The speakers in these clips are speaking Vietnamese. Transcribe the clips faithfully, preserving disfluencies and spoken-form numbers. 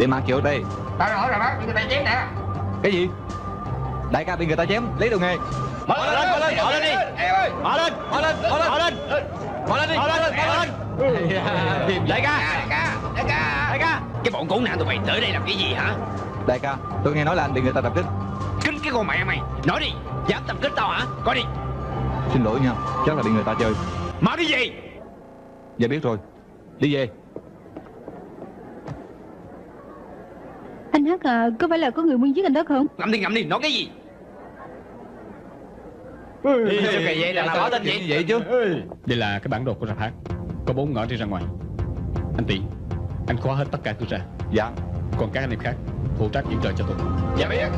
Im mặt chịu đi. Tao hỏi rồi bác, bị người ta chém nè. Cái gì? Đại ca bị người ta chém, lấy đồ nghề. Mở lên, mở lên, mở lên đi. Mở lên, mở lên, mở lên, mở lên. Mở lên đi, mở lên, mở lên. Đại ca, Đại ca, đại ca. đại ca. Cái bọn khốn nạn tụi mày tới đây làm cái gì hả? Đại ca, tôi nghe nói là anh bị người ta tập kích. Kích cái con mẹ mày. Nói đi, dám tập kích tao hả? Coi đi. Xin lỗi nha, chắc là bị người ta chơi. Mau đi về. Dạ biết rồi, đi về. Anh Hắc à, có phải là có người muốn giết anh đó không? Ngậm đi, ngậm đi, nói cái gì? Đi, sao kỳ vậy? Là nào báo tin vậy? Vậy chứ. Đây là cái bản đồ của rạp hát. Có bốn ngõ đi ra ngoài. Anh Tỷ, anh khóa hết tất cả tôi ra. Dạ. Còn các anh em khác phụ trách kiểm tra cho tôi. Dạ biết.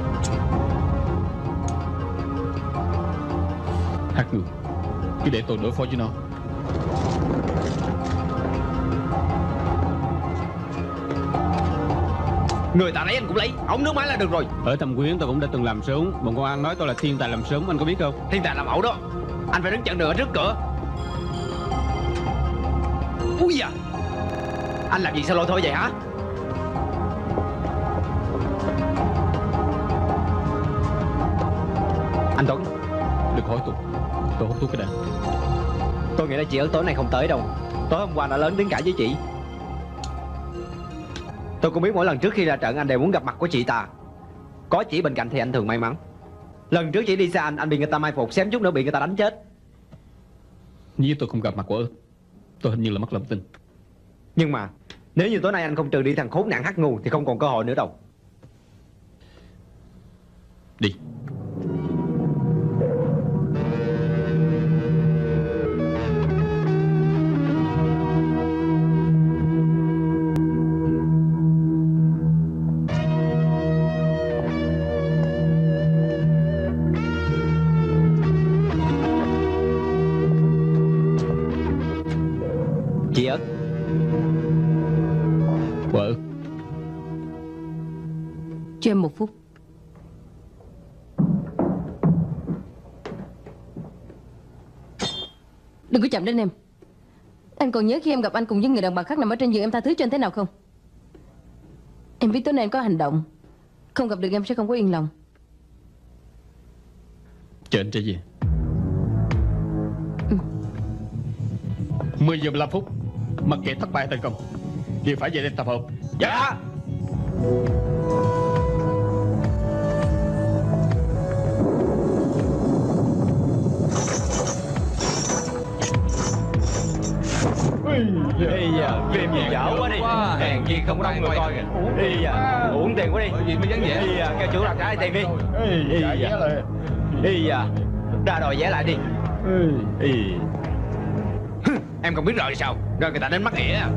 Hát người, cứ để tôi đối phó với nó. Người ta lấy anh cũng lấy, ống nước máy là được rồi. Ở Thâm Quyến tôi cũng đã từng làm súng. Bọn công an nói tôi là thiên tài làm súng, anh có biết không? Thiên tài làm ẩu đó. Anh phải đứng chặn đường ở trước cửa. Úi da, anh làm gì sao lôi thôi vậy hả? Anh Tuấn, đừng hỏi tôi, tôi hút thuốc cái đã. Tôi nghĩ là chị Ấn tối nay không tới đâu. Tối hôm qua đã lớn tiếng cãi với chị. Tôi cũng biết mỗi lần trước khi ra trận anh đều muốn gặp mặt của chị ta. Có chị bên cạnh thì anh thường may mắn. Lần trước chị đi xa anh, anh bị người ta mai phục, xém chút nữa bị người ta đánh chết. Nếu tôi không gặp mặt của ơn, tôi hình như là mất lòng tin. Nhưng mà nếu như tối nay anh không trừ đi thằng khốn nạn Hắc Ngu thì không còn cơ hội nữa đâu. Đi. Chị Ất. Vợ. Cho em một phút. Đừng có chạm đến em. Anh còn nhớ khi em gặp anh cùng với người đàn bà khác nằm ở trên giường, em tha thứ cho anh thế nào không? Em biết tối nay em có hành động, không gặp được em sẽ không có yên lòng. Chờ anh trở về. Ừ. mười giờ mười lăm phút. Mặc kệ thất bại thành công đều phải về đây tập hợp. Dạ. Ây da, phim gì dở quá đi. Hèn chi không có đông người coi kìa. Ây da, uổng tiền quá đi. Bởi vì mới vắng vẻ. Ây da, kêu chủ đặt trả tiền đi. Ây da. Ây da, Ra đòi vẽ lại đi. Ây. Em không biết rồi sao? Rồi người ta đến mắc nghĩa à.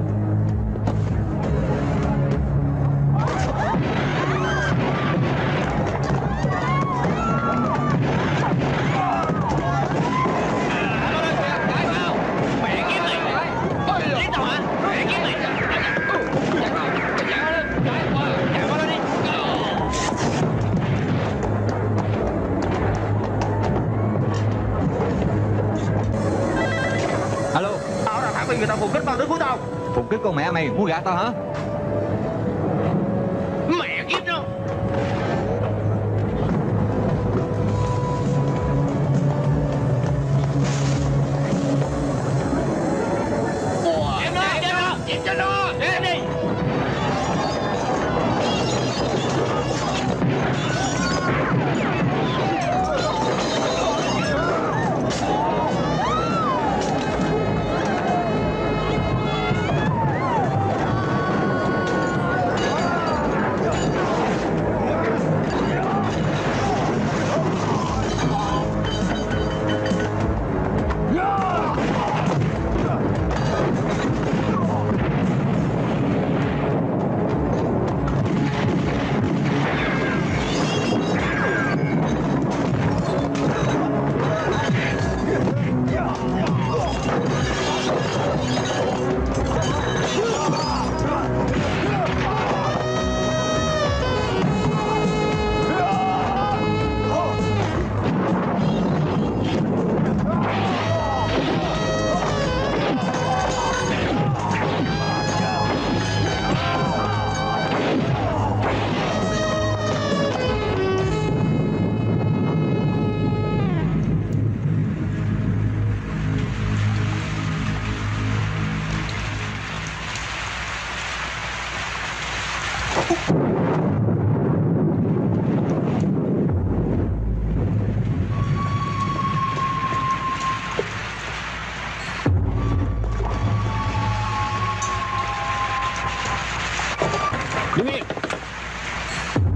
Alo. Tao là thằng bị người ta phục kích tao tới cứu tao. Phục kích con mẹ mày, muốn gạt tao hả? Mẹ kiếp đó. Em nó, em nó, em cho nó, em đi.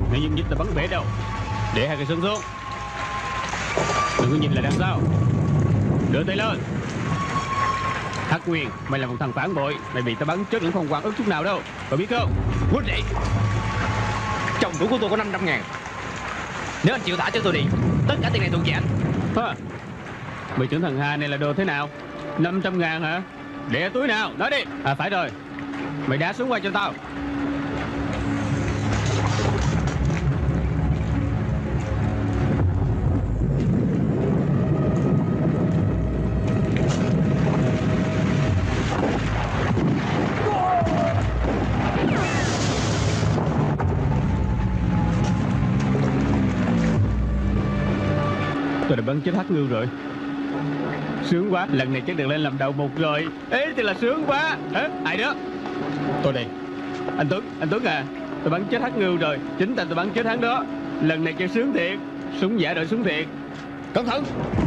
Nếu những dịch ta bắn bể đâu. Để hai cái sừng xuống. Đừng có nhìn lại đằng sau. Đưa tay lên. Hắc Nguyên, mày là một thằng phản bội. Mày bị ta bắn chết cũng không quan ức chút nào đâu. Có biết không? Quýnh đi. Chồng cũ của tôi có năm trăm ngàn. Nếu anh chịu thả cho tôi đi, tất cả tiền này thuộc về anh. Hả? Mày tưởng thằng Hà này là đồ thế nào? Năm trăm ngàn hả? Để ở túi nào? Nói đi. À phải rồi. Mày đá xuống qua cho tao. Tôi đã bắn chết Hắc Ngưu rồi. Sướng quá, lần này chắc được lên làm đầu mục rồi. Ê thì là sướng quá. Hả? Ai đó? Tôi đây. Anh Tuấn, anh Tuấn à, tôi bắn chết Hắc Ngưu rồi. Chính tay tôi bắn chết hắn đó. Lần này chơi sướng thiệt. Súng giả đội súng thiệt. Cẩn thận.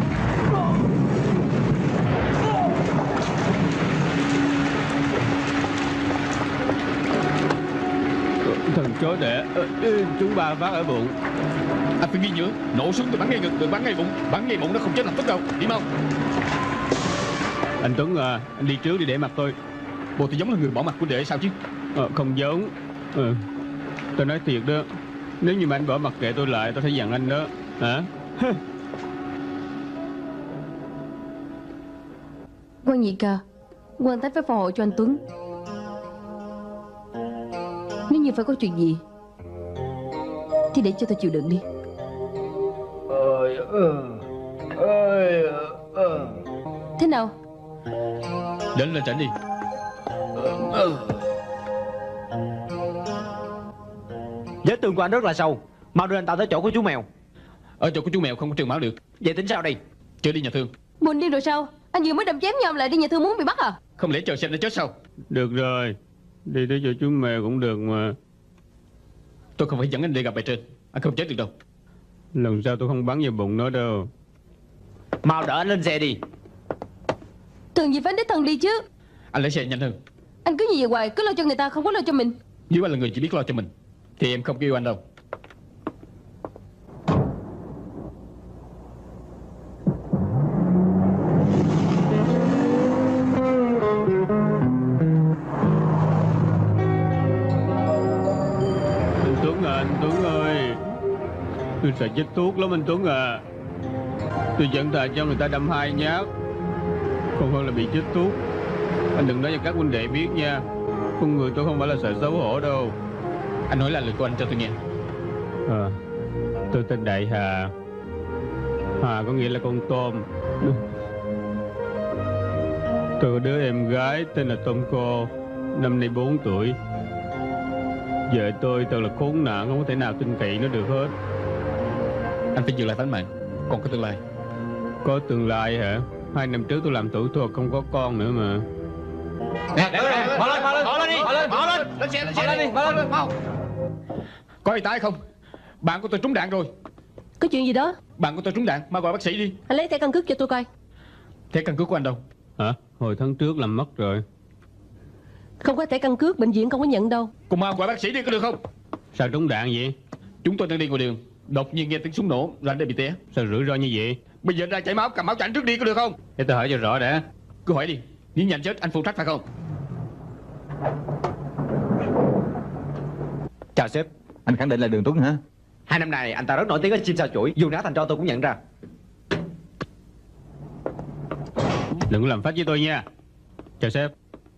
Thằng chó đẻ chúng ba phát ở bụng. Anh phải ghi nhớ, nổ súng tôi bắn ngay ngực, tôi bắn ngay bụng. Bắn ngay bụng nó không chết lập tức đâu. Đi mau. Anh Tuấn à, anh đi trước đi để mặt tôi. Bộ tôi giống là người bỏ mặt của đệ sao chứ? Ờ, không giống. Ờ, tôi nói thiệt đó. Nếu như mà anh bỏ mặt kệ tôi lại, tôi sẽ dặn anh đó. Hả? Quan nhị ca, quan thái phải phò hộ cho anh Tuấn. Nếu như phải có chuyện gì thì để cho tôi chịu đựng đi. Ơi ơ ơi ơ. Thế nào? Đến lên tránh đi. Vết thương của anh rất là sâu. Mau đưa anh ta tới chỗ của chú mèo. Ở chỗ của chú mèo không có trường máu được. Vậy tính sao đây? Chưa đi nhà thương. Buồn đi rồi sao? Anh vừa mới đâm chém nhau lại đi nhà thương muốn bị bắt à? Không lẽ chờ xem nó chết sao? Được rồi, đi tới chỗ chú mèo cũng được mà. Tôi không phải dẫn anh đi gặp bề trên. Anh không chết được đâu. Lần sau tôi không bắn vào bụng nó đâu. Mau đỡ anh lên xe đi. Thường gì phải đích thân đi chứ. Anh lấy xe nhanh hơn. Anh cứ như vậy hoài, cứ lo cho người ta không có lo cho mình. Nếu anh là người chỉ biết lo cho mình thì em không yêu anh đâu. Anh Tuấn à, anh Tuấn ơi, tôi sợ chết thuốc lắm anh Tuấn à. Tôi dẫn thà cho người ta đâm hai nhát còn hơn là bị chết thuốc. Anh đừng nói cho các huynh đệ biết nha. Con người tôi không phải là sợ xấu hổ đâu. Anh nói là lời của anh cho tôi nghe. À, tôi tên Đại Hà. Hà có nghĩa là con tôm. Tôi có đứa em gái tên là Tôm Cô, năm nay bốn tuổi. Vợ tôi thật là khốn nạn, không có thể nào tin cậy nó được hết. Anh phải giữ lại tánh mạng, còn có tương lai. Có tương lai hả? Hai năm trước tôi làm thủ thuật không có con nữa mà. Nè, mau lên, mau lên, mau lên đi, mau lên, mau lên, lên xe, lên xe đi, mau lên, mau. Có ai tái không? Bạn của tôi trúng đạn rồi. Có chuyện gì đó? Bạn của tôi trúng đạn, mau gọi bác sĩ đi. Anh lấy thẻ căn cước cho tôi coi. Thẻ căn cước của anh đâu? Hả? Hồi tháng trước làm mất rồi. Không có thẻ căn cước, bệnh viện không có nhận đâu. Cùng mau gọi bác sĩ đi có được không? Sao trúng đạn vậy? Chúng tôi đang đi ngoài đường, đột nhiên nghe tiếng súng nổ, rồi anh đã bị té. Sao rủi ro như vậy? Bây giờ ra chảy máu, cầm máu cho anh trước đi có được không? Để tôi hỏi cho rõ đã. Cứ hỏi đi, nếu nhanh chết anh phụ trách phải không? Chào sếp. Anh khẳng định là Đường Tuấn hả? Hai năm nay anh ta rất nổi tiếng ở chim sa chuỗi. Dù nã thành cho tôi cũng nhận ra. Đừng có làm phách với tôi nha. Chào sếp.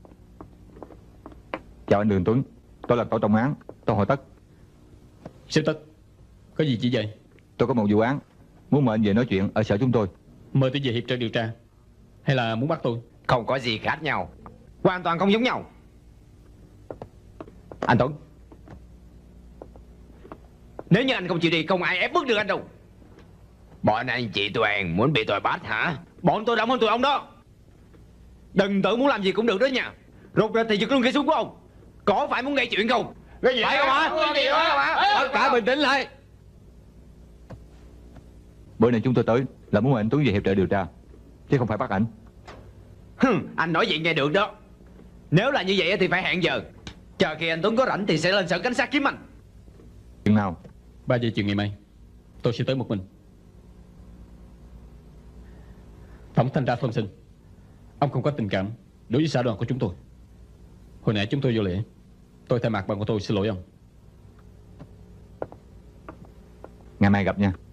Chào anh Đường Tuấn. Tôi là tổ trọng án, tôi hỏi Tất. Sếp Tất, có gì chỉ vậy? Tôi có một vụ án, muốn mời anh về nói chuyện ở sở chúng tôi. Mời tôi về hiệp trợ điều tra, hay là muốn bắt tôi? Không có gì khác nhau, hoàn toàn không giống nhau. Anh Tuấn, nếu như anh không chịu đi, không ai ép bức được anh đâu. Bọn anh chị Toàn muốn bị tôi bắt hả? Bọn tôi động hơn tụi ông đó. Đừng tự muốn làm gì cũng được đó nha. Rụt ra thì giật luôn cây súng của ông. Có phải muốn gây chuyện không? Cái gì? Phải không hả? Cái gì đó? Tất cả bình tĩnh lại. Bữa nay chúng tôi tới là muốn mời anh Tuấn về hiệp trợ điều tra, chứ không phải bắt ảnh. Hừm, anh nói vậy nghe được đó. Nếu là như vậy thì phải hẹn giờ. Chờ khi anh Tuấn có rảnh thì sẽ lên sở cảnh sát kiếm anh. Chừng nào? Ba giờ chiều ngày mai tôi sẽ tới một mình. Tổng thanh tra Thompson, ông không có tình cảm đối với xã đoàn của chúng tôi. Hồi nãy chúng tôi vô lễ, tôi thay mặt bạn của tôi xin lỗi ông. Ngày mai gặp nha.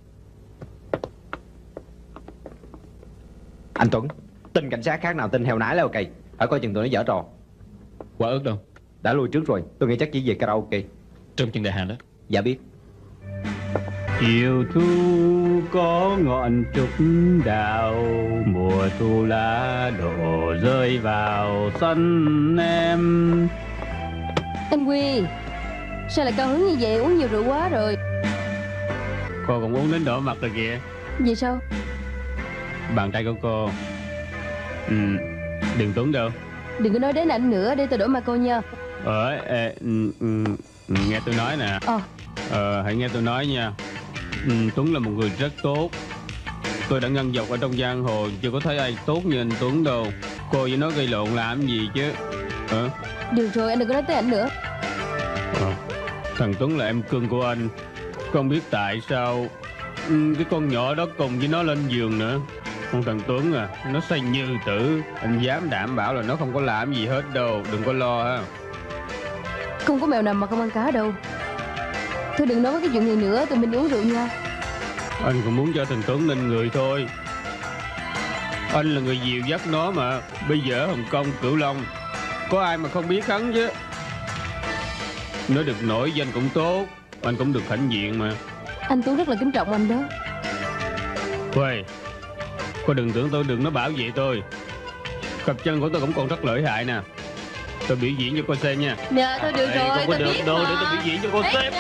Anh Tuấn, tin cảnh sát khác nào tin heo nái là ok. Phải coi chừng tụi nó dở trò. Quả ớt đâu? Đã lui trước rồi, tôi nghĩ chắc chỉ về karaoke. Trong chân đại hàng đó. Dạ biết. Chiều thu có ngọn trúc đào, mùa thu lá đổ rơi vào sân em. Anh Quy, sao lại cao hứng như vậy? Uống nhiều rượu quá rồi. Cô còn uống đến đỏ mặt rồi kìa. Vì sao? Bạn trai của cô. Ừ, đừng Tuấn đâu. Đừng có nói đến anh nữa, để tôi đổi mặt cô nha. Ờ, ê, ừ, ừ, nghe tôi nói nè. Ờ. Ờ, hãy nghe tôi nói nha. Ừ, Tuấn là một người rất tốt. Tôi đã ngăn dọc ở trong giang hồ, chưa có thấy ai tốt như anh Tuấn đâu. Cô với nó gây lộn làm gì chứ? Ờ? Được rồi, anh đừng có nói tới ảnh nữa. Ờ, thằng Tuấn là em cưng của anh. Không biết tại sao ừ, cái con nhỏ đó cùng với nó lên giường nữa. Con thằng Tuấn à, nó say như tử. Anh dám đảm bảo là nó không có làm gì hết đâu. Đừng có lo ha. Không có mèo nào mà không ăn cá đâu. Thôi đừng nói với cái chuyện này nữa, tụi mình uống rượu nha. Anh cũng muốn cho thằng Tuấn lên người thôi. Anh là người dìu dắt nó mà. Bây giờ Hồng Kông, Cửu Long, có ai mà không biết hắn chứ. Nó được nổi danh cũng tốt, anh cũng được hãnh diện mà. Anh Tuấn rất là kính trọng anh đó. Uầy, cô đừng tưởng tôi đừng nó bảo vệ tôi. Cặp chân của tôi cũng còn rất lợi hại nè. Tôi biểu diễn cho cô xem nha. Dạ thôi được rồi, không có tôi được biết đâu mà. để tôi biểu diễn cho cô xem.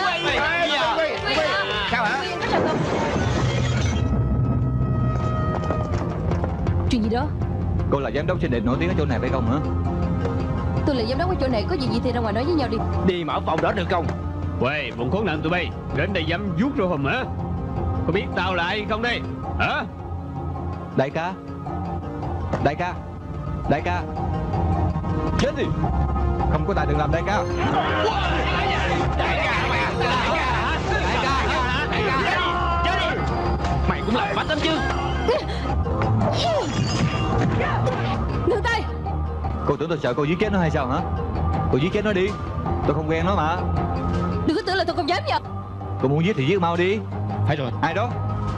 Sao hả? Chuyện gì đó? Cô là giám đốc xinh đẹp nổi tiếng ở chỗ này phải không hả? Tôi là giám đốc ở chỗ này, có gì gì thì ra ngoài nói với nhau đi. Đi mở phòng đó được không? Uầy, bọn khốn nạn tụi bay, đến đây dám vuốt râu hùm hả? Có biết tao là ai không đây? Hả? Đại ca, đại ca, đại ca, chết đi. Không có tài đừng làm đại ca. Đại ca mày, đại ca hả? Đại ca hả? Đại ca chết đi, chết đi. Mày cũng làm bách lắm chứ. Ngừng tay. Cô tưởng tôi sợ cô giết chết nó hay sao hả? Cô giết chết nó đi. Tôi không quen nó mà. Đừng có tưởng là tôi không dám nha. Cô muốn giết thì giết mau đi. Phải rồi. Ai đó?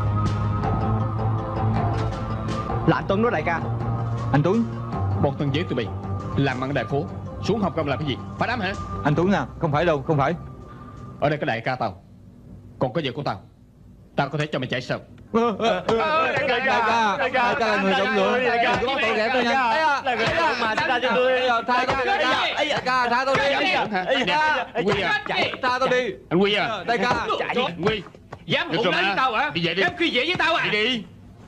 Là anh Tuấn đó đại ca. Anh Tuấn. Một thằng dế tụi bay làm ăn ở đại phố, xuống Hồng Kông làm cái gì? Phá đám hả? Anh Tuấn à, không phải đâu, không phải. Ở đây có đại ca tao, còn có vợ của tao. Tao có thể cho mày chạy sao? Đại ca, đại ca là người trọng lượng. Đừng có bắt tội ghẻ tôi nha. Là người đàn ông mà tha cho tôi. Tha tôi đi, đại ca. Đại ca, tha tôi đi. Đại ca, Quy à, tha tôi đi. anh Quy à, Đại ca, chạy đi. Quy, Dám được hụt rồi lấy mà. với tao hả? Đi về đi. Dám khi dễ với tao à? đi đi.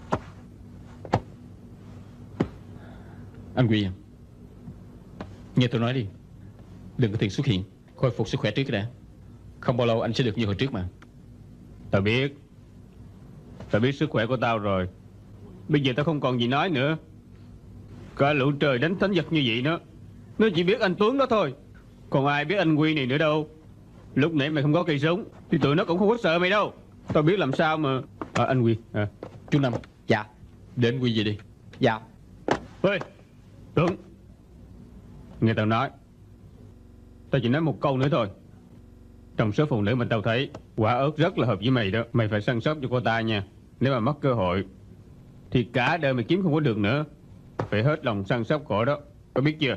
Anh Quy à, nghe tôi nói đi, đừng có tiền xuất hiện, khôi phục sức khỏe trước đã. Không bao lâu anh sẽ được như hồi trước mà. Tao biết, tao biết sức khỏe của tao rồi. Bây giờ tao không còn gì nói nữa. Cả lũ trời đánh thánh vật như vậy đó, nó chỉ biết anh Tuấn đó thôi. Còn ai biết anh Quy này nữa đâu. Lúc nãy mày không có cây súng thì tụi nó cũng không có sợ mày đâu. Tao biết làm sao mà. À, anh Quy à, chú Năm. Dạ. Đến Quy về đi. Dạ. Ê Tuấn, nghe tao nói. Tao chỉ nói một câu nữa thôi. Trong số phụ nữ mình tao thấy, quả ớt rất là hợp với mày đó. Mày phải săn sóc cho cô ta nha. Nếu mà mất cơ hội thì cả đời mày kiếm không có được nữa. Phải hết lòng săn sóc cổ đó, có biết chưa?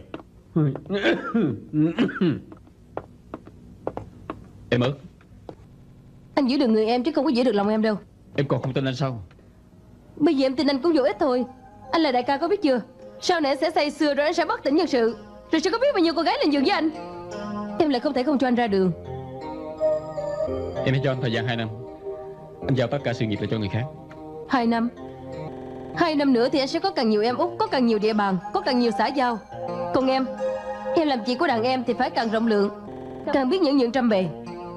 Em ớt, Anh giữ được người em chứ không có giữ được lòng em đâu. em còn không tin anh sao? Bây giờ em tin anh cũng vô ích thôi. Anh là đại ca có biết chưa? Sau này anh sẽ say sưa rồi anh sẽ bất tỉnh nhân sự. Rồi sẽ có biết bao nhiêu cô gái lên giường với anh. Em lại không thể không cho anh ra đường. Em hãy cho anh thời gian hai năm. Anh giao tất cả sự nghiệp lại cho người khác. Hai năm Hai năm nữa thì anh sẽ có càng nhiều em út, có càng nhiều địa bàn, có càng nhiều xã giao. Còn em, em làm chị của đàn em thì phải càng rộng lượng, càng biết nhẫn nhịn trăm bề.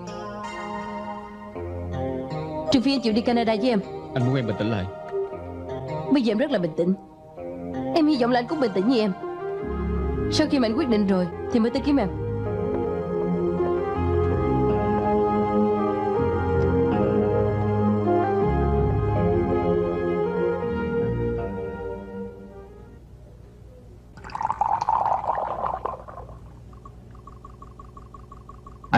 Trừ phi anh chịu đi Canada với em. Anh muốn em bình tĩnh lại. Bây giờ em rất là bình tĩnh. Em hy vọng là anh cũng bình tĩnh như em. Sau khi mà anh quyết định rồi thì mới tới kiếm em.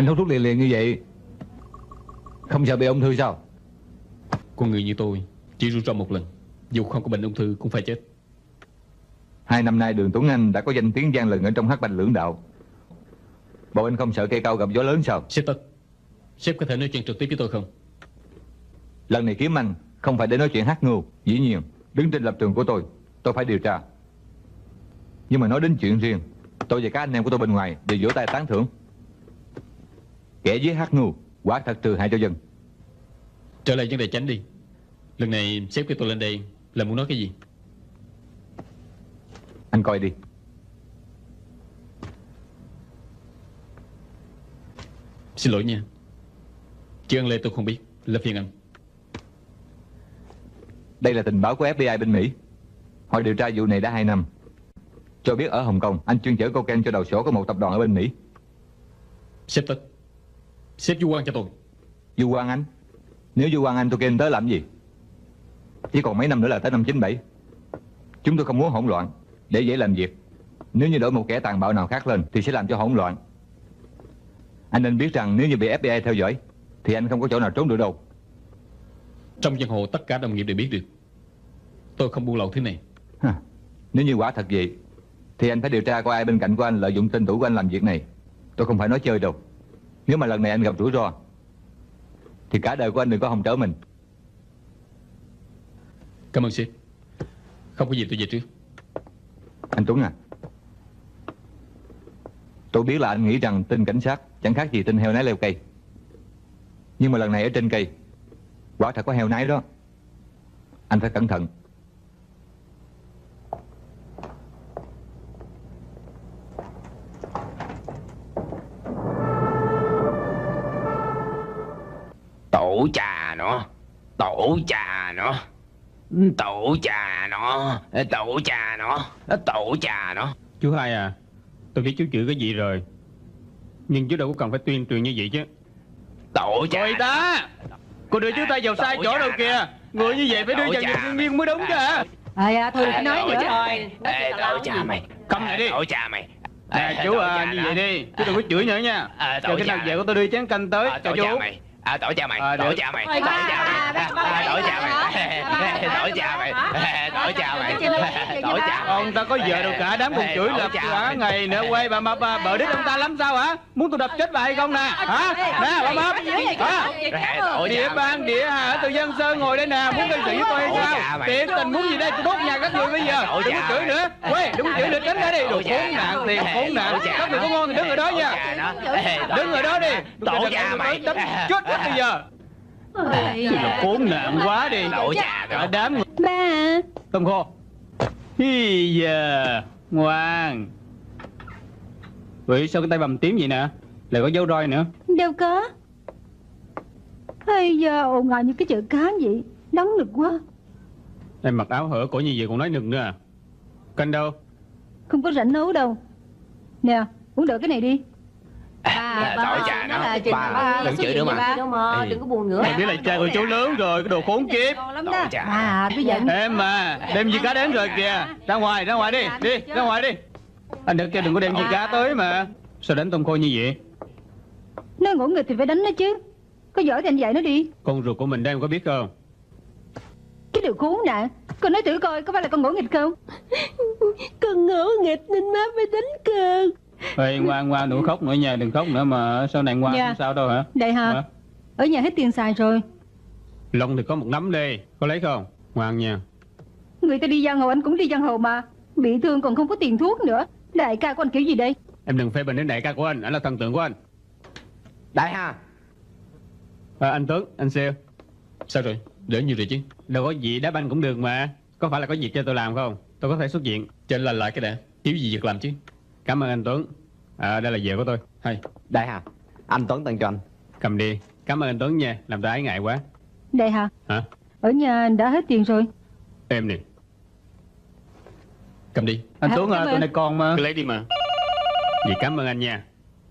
Anh hút thuốc liền liền như vậy, không sợ bị ung thư sao? Con người như tôi chỉ rủi ro một lần, dù không có bệnh ung thư cũng phải chết. Hai năm nay Đường Tuấn Anh đã có danh tiếng vang lừng ở trong hắc bạch lưỡng đạo. Bộ anh không sợ cây cao gặp gió lớn sao? Sếp Tất, sếp có thể nói chuyện trực tiếp với tôi không? Lần này kiếm anh không phải để nói chuyện hát ngưu. Dĩ nhiên, đứng trên lập trường của tôi, tôi phải điều tra. Nhưng mà nói đến chuyện riêng, tôi và các anh em của tôi bên ngoài đều vỗ tay tán thưởng. Kẻ giết hát ngưu quả thật trừ hại cho dân. Trở lại vấn đề chính đi. Lần này sếp kêu tôi lên đây là muốn nói cái gì? Anh coi đi. Xin lỗi nha, chuyện Lê tôi không biết, là phiền anh. Đây là tình báo của ép bê i bên Mỹ. Họ điều tra vụ này đã hai năm. Cho biết ở Hồng Kông anh chuyên chở cocaine cho đầu sổ của một tập đoàn ở bên Mỹ. Sếp Tất, sếp du quan cho tôi. Du quan anh? Nếu du quan anh tôi kêu anh tới làm gì? Chỉ còn mấy năm nữa là tới năm chín bảy. Chúng tôi không muốn hỗn loạn để dễ làm việc. Nếu như đổi một kẻ tàn bạo nào khác lên thì sẽ làm cho hỗn loạn. Anh nên biết rằng nếu như bị ép bê i theo dõi thì anh không có chỗ nào trốn được đâu. Trong giang hồ tất cả đồng nghiệp đều biết được tôi không buôn lậu thứ này. Hả? Nếu như quả thật vậy thì anh phải điều tra coi ai bên cạnh của anh lợi dụng tên tuổi của anh làm việc này. Tôi không phải nói chơi đâu. Nếu mà lần này anh gặp rủi ro thì cả đời của anh đừng có hòng trở mình. Cảm ơn sếp. Không có gì tôi về trước. Anh Tuấn à, tôi biết là anh nghĩ rằng tin cảnh sát chẳng khác gì tin heo nái leo cây. Nhưng mà lần này ở trên cây quả thật có heo nái đó. Anh phải cẩn thận. Tổ trà nó, tổ trà nó, tổ trà nó, tổ trà nó, tổ trà nó. Chú Hai à, tôi biết chú chửi cái gì rồi, nhưng chú đâu có cần phải tuyên truyền như vậy chứ. Tổ trà. Người ta, cô đưa chú ta vào sai chỗ đâu kìa. Người như vậy phải đưa vào nhân viên mới đúng chứ hả? À, thôi đừng có nói nữa. Ê, tổ trà mày. Câm lại đi. Tổ trà mày. Nè chú à, như vậy đi, chú đừng có chửi nữa nha. Chờ khi nào về của tôi đưa chén canh tới cho chú. À, tổ cha mày, À, tổ cha mày, tổ cha mày, tổ cha mày, tổ cha mày, tổ cha mày, tổ cha. Ông ta có vợ đâu cả, đám còn chửi lập cả ngày nữa quay bà mập à, bợ đít ông ta lắm sao hả? Muốn tôi đập chết bà hay không nè? Hả? Nè bà mập. Hả? Địa ban địa hà ở Từ Dân Sơn ngồi đây nè, muốn gây sự với tôi hay sao? Tiện tình muốn gì đây, tôi đốt nhà các người bây giờ. Đừng có chửi nữa. Quay, đừng có chửi nữa, tránh ra đi. Đồ khốn nạn tiền, khốn nạn. Các người có ngon thì đứng ở đó nha. Đứng ở đó đi. Tổ cha mày. Chết hết bây giờ. Thì là khốn nạn quá đi. Tổ cha Cả đám người. Ba à, Tôm khô. Hi giờ ngoan. Vậy sao cái tay bầm tím vậy nè? Lại có dấu roi nữa. đâu có. Bây giờ ồn ào như cái chợ cá vậy, đắng nực quá. Em mặc áo hở cổ như vậy còn nói nực nữa à? Canh đâu? Không có rảnh nấu đâu. Nè, uống đỡ cái này đi. Ba, tổ cha nó. Ba, đừng chửi nữa mà. Đâu mà, đừng có buồn nữa. Em biết là cha của chú lớn rồi, cái đồ khốn kiếp. Lắm đó. À, tôi giận. Em mà, đem gì cá đến rồi kìa. Ra ngoài, ra ngoài đi, đi, ra ngoài đi. Anh đừng kêu đừng có đem gì cá tới mà. Sao đánh tôm khô như vậy? Nó ngỗ nghịch thì phải đánh nó chứ. Có giỏi thì anh dạy nó đi. Con ruột của mình đây em có biết không? Cái điều khốn nạn. Con nói thử coi có phải là con ngỗ nghịch không? Con ngỗ nghịch nên má mới đánh con. Ê, ngoan ngoan đừng khóc nữa nha, đừng khóc nữa mà sau này ngoan Dạ. không sao đâu hả? Đây hả? Hả? Ở nhà hết tiền xài rồi. Lông thì có một nắm đi, có lấy không? Ngoan nha. Người ta đi giang hồ anh cũng đi giang hồ mà. Bị thương còn không có tiền thuốc nữa. Đại ca của anh kiểu gì đây? Em đừng phê bình đến đại ca của anh, anh là thần tượng của anh. Đại ha. À, anh Tuấn, anh Siêu. Sao rồi? Đỡ nhiều rồi chứ. Đâu có gì đá banh cũng được mà. Có phải là có việc cho tôi làm không? Tôi có thể xuất diện. Cho nên là lại cái đã. Thiếu gì việc làm chứ. Cảm ơn anh Tuấn. À, đây là vợ của tôi. Hay. Đại ha. Anh Tuấn tặng cho anh. Cầm đi. Cảm ơn anh Tuấn nha. Làm tôi ái ngại quá. Đây hả? Hả? Ở nhà đã hết tiền rồi. Em nè. Cầm đi. Anh À, Tuấn à, cảm tôi ơn. này con mà. Cứ lấy đi mà. Vậy cảm ơn anh nha.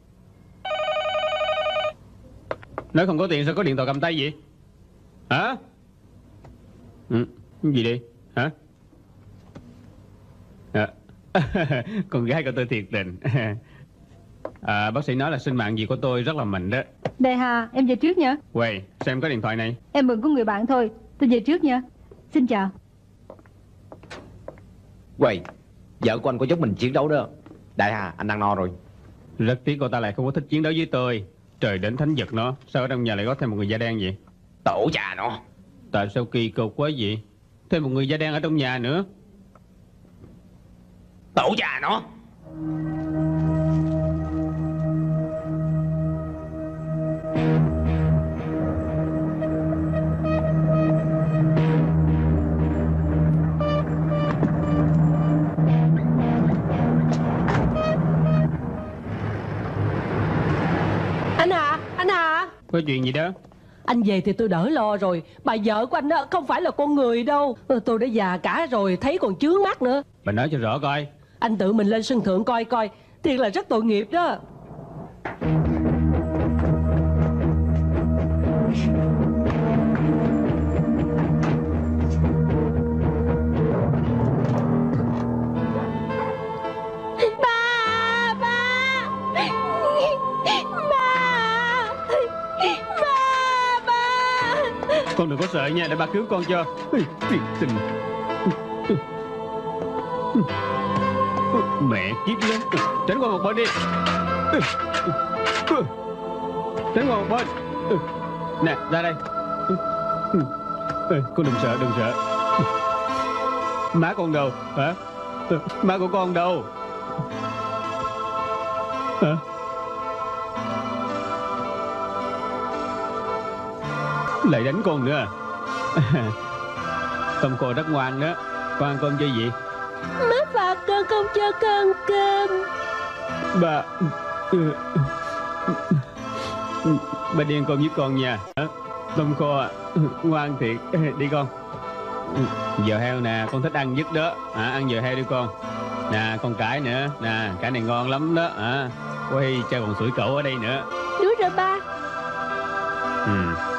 Nếu không có tiền sao có điện thoại cầm tay vậy? Hả? Ừ, cái gì đi? Hả? À. Con gái của tôi thiệt tình. À, bác sĩ nói là sinh mạng gì của tôi rất là mạnh đó. Đại Hà, em về trước nha. Quầy, xem có điện thoại này. Em mượn của người bạn thôi. Tôi về trước nha. Xin chào. Quầy, vợ của anh có giúp mình chiến đấu đó. Đại Hà, anh ăn no rồi. Rất tiếc cô ta lại không có thích chiến đấu với tôi. Trời đến thánh vật nó. Sao ở trong nhà lại có thêm một người da đen vậy? Tổ cha nó. Tại sao kỳ cục quá vậy? Thêm một người da đen ở trong nhà nữa. Tổ cha nó. Anh Hà, anh Hà. Có chuyện gì đó? Anh về thì tôi đỡ lo rồi. Bà vợ của anh đó không phải là con người đâu. Ừ, tôi đã già cả rồi, thấy còn chướng mắt nữa. Bà nói cho rõ coi. Anh tự mình lên sân thượng coi coi. Thiệt là rất tội nghiệp đó. Con đừng có sợ nha, để ba cứu con cho. Thiệt tình. Mẹ kiếp lớn. Tránh qua một bên đi. Tránh qua một bên. Nè, ra đây. Con đừng sợ, đừng sợ. Má con đâu hả? Má của con đâu hả? Lại đánh con nữa à? Tôm cô rất ngoan đó. Con ăn cơm chơi gì? Má phạt con không cho con cơm. Bà Bà đi ăn cơm với con nha. Tôm khô à, ngoan thiệt. Đi con. Giò heo nè, con thích ăn nhất đó à, ăn giò heo đi con. Nè, con cải nữa. Nè, cải này ngon lắm đó à. Ôi, cha còn sủi cẩu ở đây nữa. Đúng rồi ba. Ừ.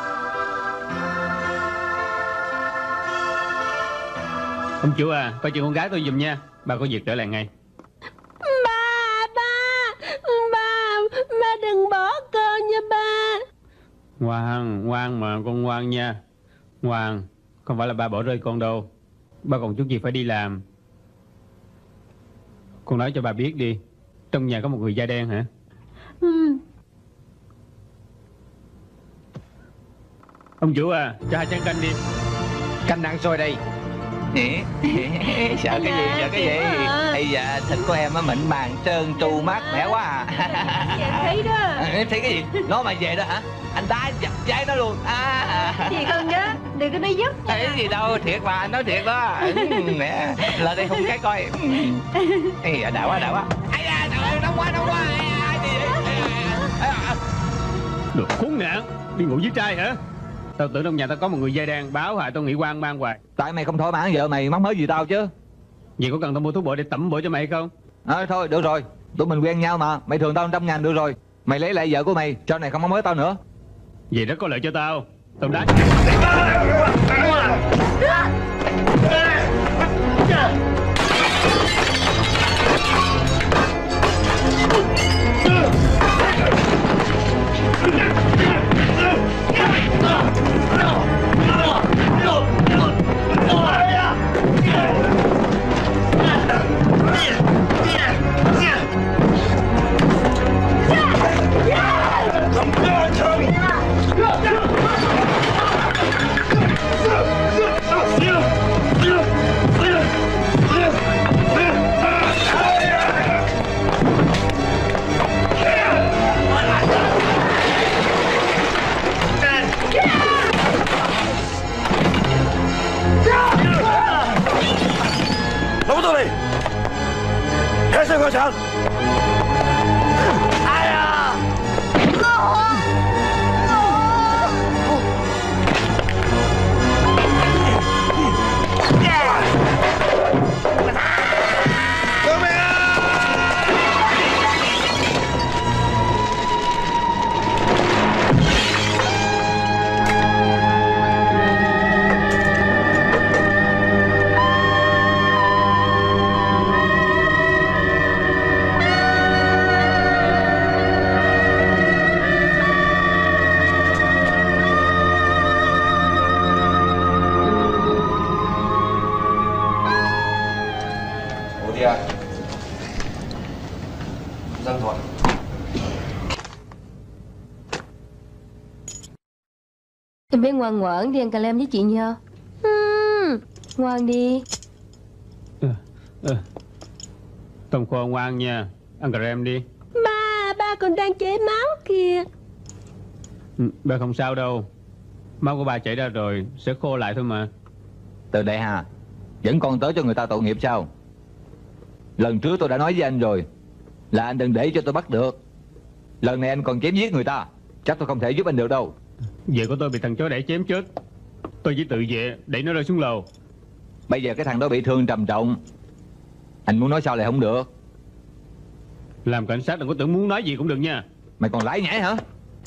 Ông chủ à, coi chừng con gái tôi giùm nha. Bà có việc trở lại ngay. Ba, ba, ba, ba đừng bỏ con nha ba. Ngoan, ngoan mà con ngoan nha. Ngoan, không phải là ba bỏ rơi con đâu. Ba còn chút gì phải đi làm. Con nói cho bà biết đi. Trong nhà có một người da đen hả? Ừ. Ông chủ à, cho hai chén canh đi. Canh ăn sôi đây. Sợ cái gì, sợ cái gì? Bây giờ thịt của em á mịn màng trơn tru mát mẻ quá à. Dạ thấy đó. Em thấy cái gì? Nó mà về đó hả? Anh đá giật trái nó luôn à. Chị không nhớ, đừng có nói dứt. Cái gì đâu, thiệt mà, anh nói thiệt đó. Nè, lên đây không cái coi. Ê, đã quá, đã quá. Ây da, trời ơi, nóng quá, nóng quá. Được khốn nạn, đi ngủ với trai hả? Tao tưởng trong nhà tao có một người da đen, báo hại tao nghĩ quan mang hoài. Tại mày không thỏa mãn vợ mày, mắc mới gì tao chứ. Vậy có cần tao mua thuốc bổ để tẩm bổ cho mày không? À, thôi, được rồi. Tụi mình quen nhau mà. Mày thường tao trăm ngàn được rồi. Mày lấy lại vợ của mày, cho này không mắc mới tao nữa. Vậy rất có lợi cho tao. Tao đá. 攞到嚟，踢上個場。哎呀！救命啊！ Em bé ngoan ngoãn đi ăn cà lem với chị nha. uhm, Ngoan đi. à, à. Tôm kho ngoan nha. Ăn cà rem đi. Ba, ba còn đang chảy máu kìa. Ừ, ba không sao đâu. Máu của ba chảy ra rồi sẽ khô lại thôi mà. Từ Đại Hà, vẫn còn tới cho người ta tội nghiệp sao? Lần trước tôi đã nói với anh rồi, là anh đừng để cho tôi bắt được. Lần này anh còn chém giết người ta, chắc tôi không thể giúp anh được đâu. Vợ của tôi bị thằng chó đẩy chém chết. Tôi chỉ tự vệ đẩy nó rơi xuống lầu. Bây giờ cái thằng đó bị thương trầm trọng, anh muốn nói sao lại không được. Làm cảnh sát đừng có tưởng muốn nói gì cũng được nha. Mày còn lái nhảy hả?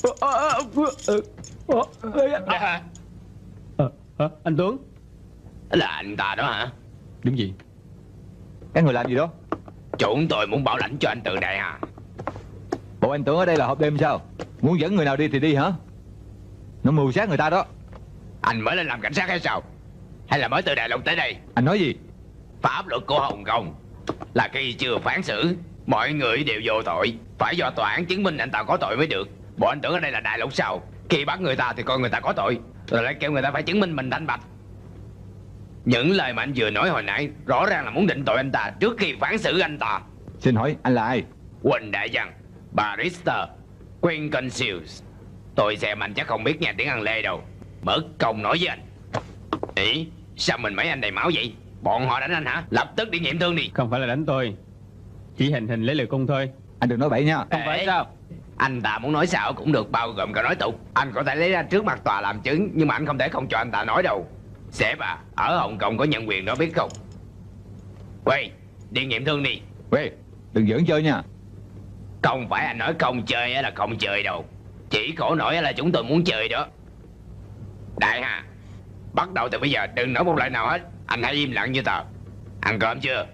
Đại Hà, à, à, anh Tuấn. là anh ta đó hả? Đúng gì? Các người làm gì đó? Chúng tôi muốn bảo lãnh cho anh Từ Đại Hà. Bộ anh tưởng ở đây là hộp đêm sao? Muốn dẫn người nào đi thì đi hả? Nó mưu sát người ta đó. Anh mới lên làm cảnh sát hay sao? Hay là mới từ Đài Loan tới đây? Anh nói gì? Pháp luật của Hồng Kông là khi chưa phán xử, mọi người đều vô tội, phải do tòa án chứng minh anh ta có tội mới được. Bộ anh tưởng ở đây là Đại Lục sao? Khi bắt người ta thì coi người ta có tội, rồi lại kêu người ta phải chứng minh mình thanh bạch. Những lời mà anh vừa nói hồi nãy rõ ràng là muốn định tội anh ta trước khi phán xử anh ta. Xin hỏi anh là ai? Quỳnh Đại Văn, Barrister Queen Conceals. Tôi xem anh chắc không biết nghe tiếng Anh Lê đâu. Mở công nói với anh. Ý, sao mình mấy anh đầy máu vậy? Bọn họ đánh anh hả? Lập tức đi nghiệm thương đi. Không phải là đánh tôi, chỉ hành hình lấy lời cung thôi. Anh đừng nói bậy nha. Không phải sao? Anh ta muốn nói sao cũng được, bao gồm cả nói tục. Anh có thể lấy ra trước mặt tòa làm chứng, nhưng mà anh không thể không cho anh ta nói đâu. Sếp à, ở Hồng Kông có nhân quyền đó biết không? Quay, đi nghiệm thương đi. Quê, đừng giỡn chơi nha. Không phải anh nói không chơi là không chơi đâu. Chỉ khổ nổi là chúng tôi muốn chơi đó. Đại Hà, bắt đầu từ bây giờ đừng nói một lời nào hết. Anh hãy im lặng như tờ. Ăn cơm chưa?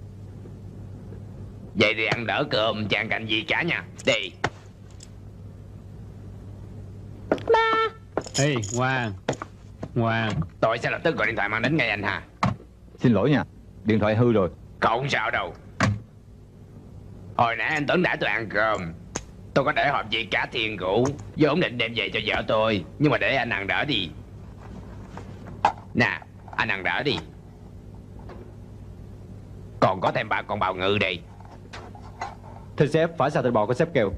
Vậy thì ăn đỡ cơm, chẳng cạnh gì cả nha. Đi. Ba. Ê, ngoan ngoan. Tôi sẽ lập tức gọi điện thoại mang đến ngay anh Hà. Xin lỗi nha, điện thoại hư rồi. Không sao đâu. Hồi nãy anh Tuấn đã tôi ăn cơm. Tôi có để hộp gì cả thiên cũ, vốn định đem về cho vợ tôi, nhưng mà để anh ăn đỡ đi. Nè, anh ăn đỡ đi. Còn có thêm ba con bào ngư đây. Thưa sếp, phải xào thịt bò của sếp kêu.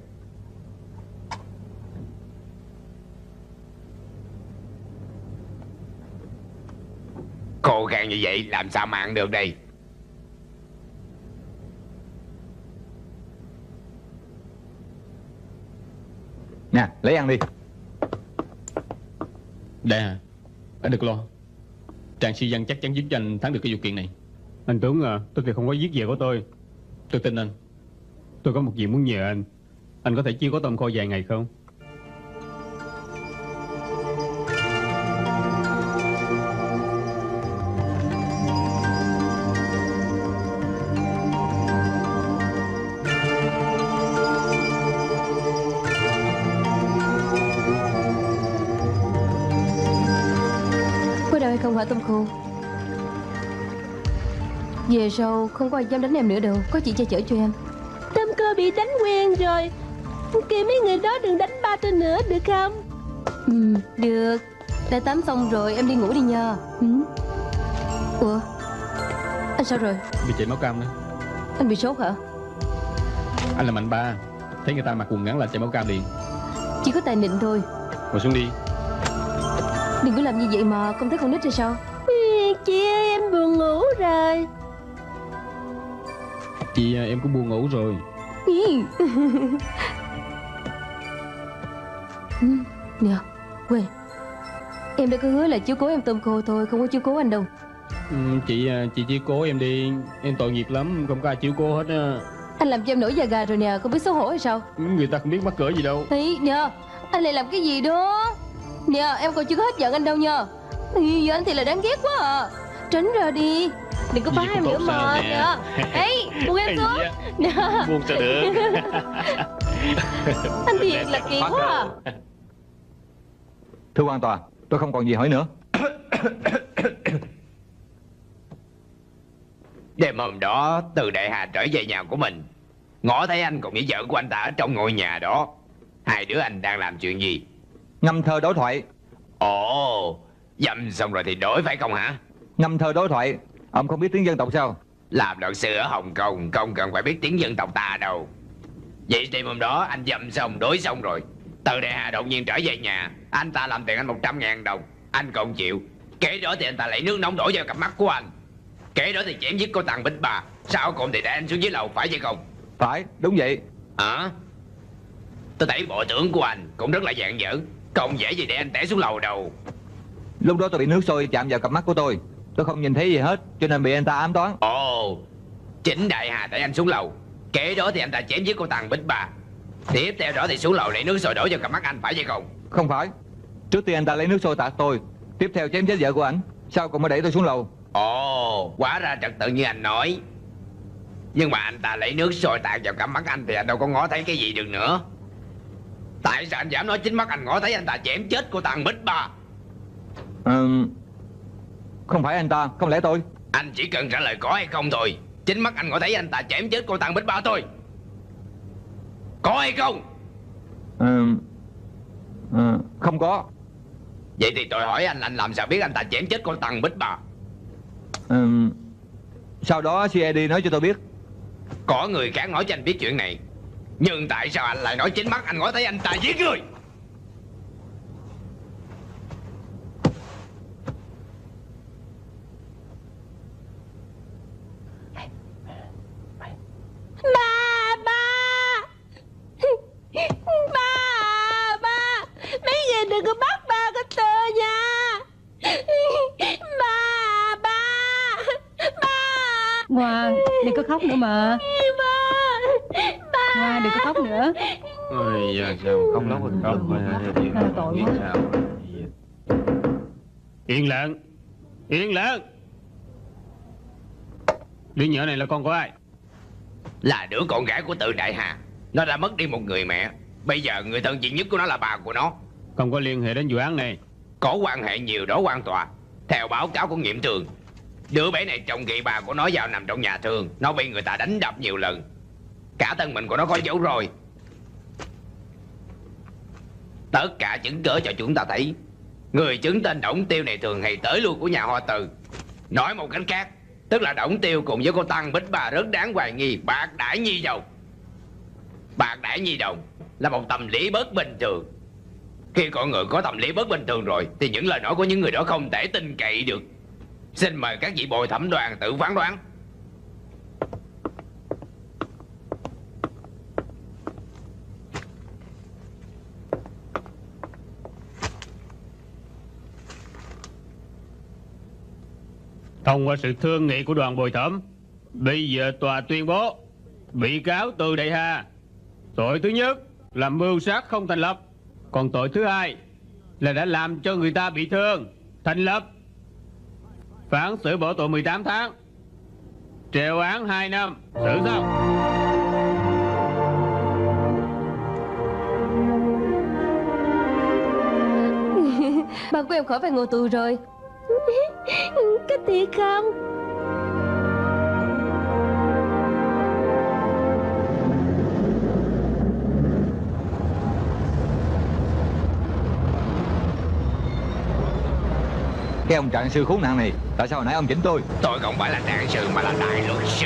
Khô khan như vậy làm sao mà ăn được đây? Nè, lấy ăn đi. Đại Hà, anh đừng lo. Tràng Si Văn chắc chắn giúp cho anh thắng được cái vụ kiện này. Anh Tuấn à, tôi thì không có giết vợ của tôi. Tôi tin anh. Tôi có một việc muốn nhờ anh. Anh có thể chiêu có tôm kho vài ngày không? Có đâu hay không hả tôm khô? Về sau không có ai dám đánh em nữa đâu. Có chị che chở cho em. Tâm cơ bị đánh quen rồi. Kêu mấy người đó đừng đánh ba tôi nữa được không? Ừ, được. Đã tắm xong rồi, em đi ngủ đi nha. Ừ. Ủa, anh sao rồi? Bị chảy máu cam đó. Anh bị sốt hả? Anh là Mạnh Ba, thấy người ta mặc quần ngắn là chảy máu cam liền. Chỉ có tài nịnh thôi. Ngồi xuống đi. Đừng có làm như vậy mà, không thấy con nít hay sao? Ừ, chị ơi, em buồn ngủ rồi. Chị em cũng buồn ngủ rồi. Ừ. Ừ, nè, quên. Em đã có hứa là chiếu cố em tôm khô thôi, không có chiếu cố anh đâu. Ừ, chị chị chiếu cố em đi. Em tội nghiệp lắm, không có ai chiếu cố hết á. Anh làm cho em nổi da gà rồi nè, không biết xấu hổ hay sao? Người ta không biết mắc cỡ gì đâu. Ý, nè, anh lại làm cái gì đó? Nè, em còn chưa có hết giận anh đâu nha. Ý, giờ anh thì là đáng ghét quá à. Tránh ra đi. Đừng có phá em nữa mà nè. Ê, buông em xuống. Nè. Buông sao được. Anh thiệt là kỳ quá à. Thưa quan tòa, tôi không còn gì hỏi nữa. Đêm hôm đó, Từ Đại Hà trở về nhà của mình, ngõ thấy anh cùng với vợ của anh ta ở trong ngôi nhà đó. Hai đứa anh đang làm chuyện gì? Ngâm thơ đối thoại. Ồ, dâm xong rồi thì đổi phải không hả? Ngâm thơ đối thoại. Ông không biết tiếng dân tộc sao? Làm luật sư ở Hồng Kông không cần phải biết tiếng dân tộc ta đâu. Vậy đêm hôm đó anh dâm xong đối xong rồi, Từ Đại Hà đột nhiên trở về nhà. Anh ta làm tiền anh một trăm ngàn đồng. Anh không chịu. Kế đó thì anh ta lấy nước nóng đổ vào cặp mắt của anh. Kế đó thì chém giết cô Tằng Bích Bà. Sau cùng thì để anh xuống dưới lầu, phải vậy không? Phải, đúng vậy. Hả? Tôi thấy bộ tưởng của anh cũng rất là dạng dở. Không dễ gì để anh té xuống lầu đâu. Lúc đó tôi bị nước sôi chạm vào cặp mắt của tôi. Tôi không nhìn thấy gì hết, cho nên bị anh ta ám toán. Ồ, chính Đại Hà đẩy anh xuống lầu. Kế đó thì anh ta chém giết cô Tằng Bích Bà. Tiếp theo đó thì xuống lầu lấy nước sôi đổ vào cặp mắt anh, phải vậy không? Không phải. Trước tiên anh ta lấy nước sôi tạt tôi, tiếp theo chém chết vợ của ảnh, sau cùng mới đẩy tôi xuống lầu. Ồ, hóa ra trật tự như anh nói. Nhưng mà anh ta lấy nước sôi tạt vào cặp mắt anh thì anh đâu có ngó thấy cái gì được nữa. Tại sao anh dám nói chính mắt anh ngó thấy anh ta chém chết cô Tằng Bích Bà? Ừ, không phải anh ta, không lẽ tôi? Anh chỉ cần trả lời có hay không thôi. Chính mắt anh ngó thấy anh ta chém chết cô Tằng Bích Bà thôi. Có hay không? Ừ, ừ, không có. Vậy thì tôi hỏi anh, anh làm sao biết anh ta chém chết cô Tằng Bích Bà? Ừ, sau đó xê i đê nói cho tôi biết. Có người khác nói cho anh biết chuyện này, nhưng tại sao anh lại nói chính mắt anh ngó thấy anh ta giết người? Ba, ba, ba, ba, mấy người đừng có bắt ba cái tơ nha. Ba, ba, ba. Ngoan, đừng có khóc nữa mà. Ba, ba. Ngoan, đừng có khóc nữa. Ôi giờ sao không lóc được không? À, tội quá. Sao? Yên lặng. Yên lặng. Đứa nhỏ này là con của ai? Là đứa con gái của Từ Đại Hà. Nó đã mất đi một người mẹ. Bây giờ người thân duy nhất của nó là bà của nó. Không có liên hệ đến vụ án này. Có quan hệ nhiều đó quan tòa. Theo báo cáo của nghiệm thương, đứa bé này trong khi bà của nó vào nằm trong nhà thương, nó bị người ta đánh đập nhiều lần. Cả thân mình của nó có dấu rồi. Tất cả chứng cớ cho chúng ta thấy người chứng tên Đổng Tiêu này thường hay tới lui của nhà họ Từ. Nói một cách khác, tức là Đổng Tiêu cùng với cô Tằng Bích Bà rất đáng hoài nghi bạc đãi nhi đồng. Bạc đãi nhi đồng là một tâm lý bất bình thường. Khi con người có tâm lý bất bình thường rồi thì những lời nói của những người đó không thể tin cậy được. Xin mời các vị bồi thẩm đoàn tự phán đoán. Thông qua sự thương nghị của đoàn bồi thẩm, bây giờ tòa tuyên bố bị cáo Từ Đại Hà tội thứ nhất là mưu sát không thành lập, còn tội thứ hai là đã làm cho người ta bị thương thành lập. Phán xử bỏ tội mười tám tháng, treo án hai năm. Xử xong. Bạn của em khỏi phải ngồi tù rồi. Có thiệt không? Cái ông trạng sư khốn nạn này, tại sao hồi nãy ông chỉnh tôi? Tôi không phải là trạng sư mà là đại luật sư.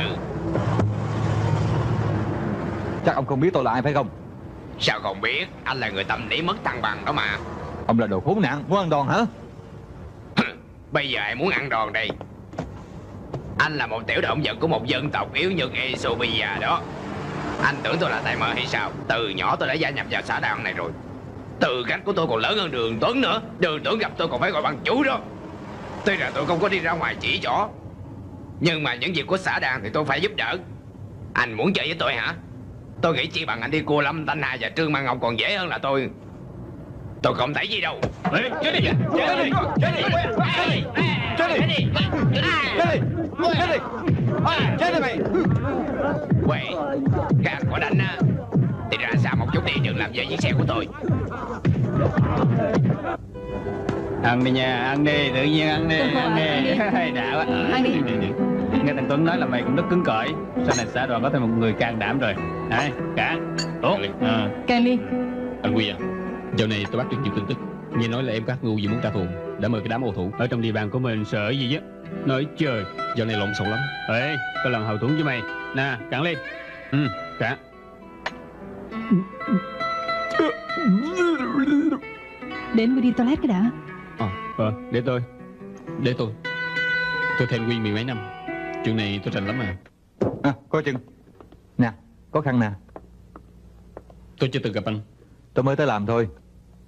Chắc ông không biết tôi là ai phải không? Sao không biết? Anh là người tâm lý mất thăng bằng đó mà. Ông là đồ khốn nạn, muốn ăn đòn hả? Bây giờ ai muốn ăn đòn đây? Anh là một tiểu động vật của một dân tộc yếu nhược Ethiopia đó. Anh tưởng tôi là tay mơ hay sao? Từ nhỏ tôi đã gia nhập vào xã đoàn này rồi. Tư cách của tôi còn lớn hơn Đường Tuấn nữa. Đường Tuấn gặp tôi còn phải gọi bằng chủ đó. Tuy rằng tôi không có đi ra ngoài chỉ trỏ, nhưng mà những việc của xã đoàn thì tôi phải giúp đỡ. Anh muốn chơi với tôi hả? Tôi nghĩ chi bằng anh đi cua Lâm Thanh Hà và Trương Mang Ngọc còn dễ hơn là tôi. Tôi không thấy gì đâu. Ê, chết đi, chết đi, chết đi, chết đi, chết đi, chết đi, chết đi, chết đi mày. Quệ, càng có đánh á thì ra xa một chút đi, đừng làm về chiếc xe của tôi. Ăn đi nha, ăn đi, tự nhiên ăn đi, ăn đi. Đã quá. Ăn đi. Nghe thằng Tuấn nói là mày cũng rất cứng cỏi. Sau này xã đoàn có thêm một người can đảm rồi. Đấy, cả. Tốt. Càng đi. Anh Quy à, dạo này tôi bắt được nhiều tin tức. Nghe nói là em các ngu gì muốn trả thù, đã mời cái đám ô thủ ở trong địa bàn của mình sợ gì á. Nói trời, giờ này lộn xộn lắm. Ê, tao làm hậu thuẫn với mày. Nè, cản lên. Ừ, cản. Để anh đi toilet cái đã. Ờ, ờ, để tôi Để tôi Tôi theo Nguyên mười mấy năm. Chuyện này tôi rành lắm mà. À, coi chừng. Nè, có khăn nè. Tôi chưa từng gặp anh. Tôi mới tới làm thôi.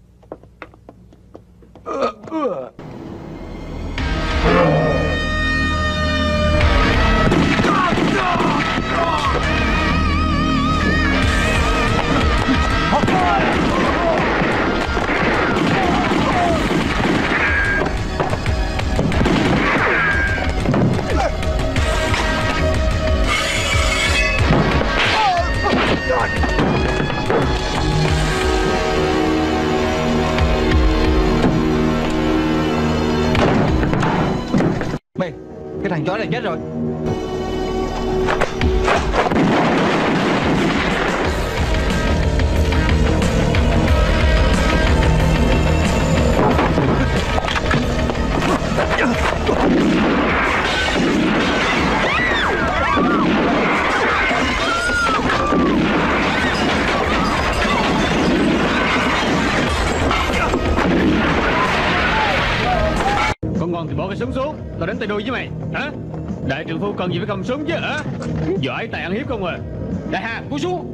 Mày, cái thằng chó này chết rồi. Con ngon thì bỏ cái súng xuống, tao đánh tay đôi với mày. Hả? Đại trưởng phu cần gì phải cầm súng chứ hả? Giỏi tài ăn hiếp không à? Đại Hà, cú xuống.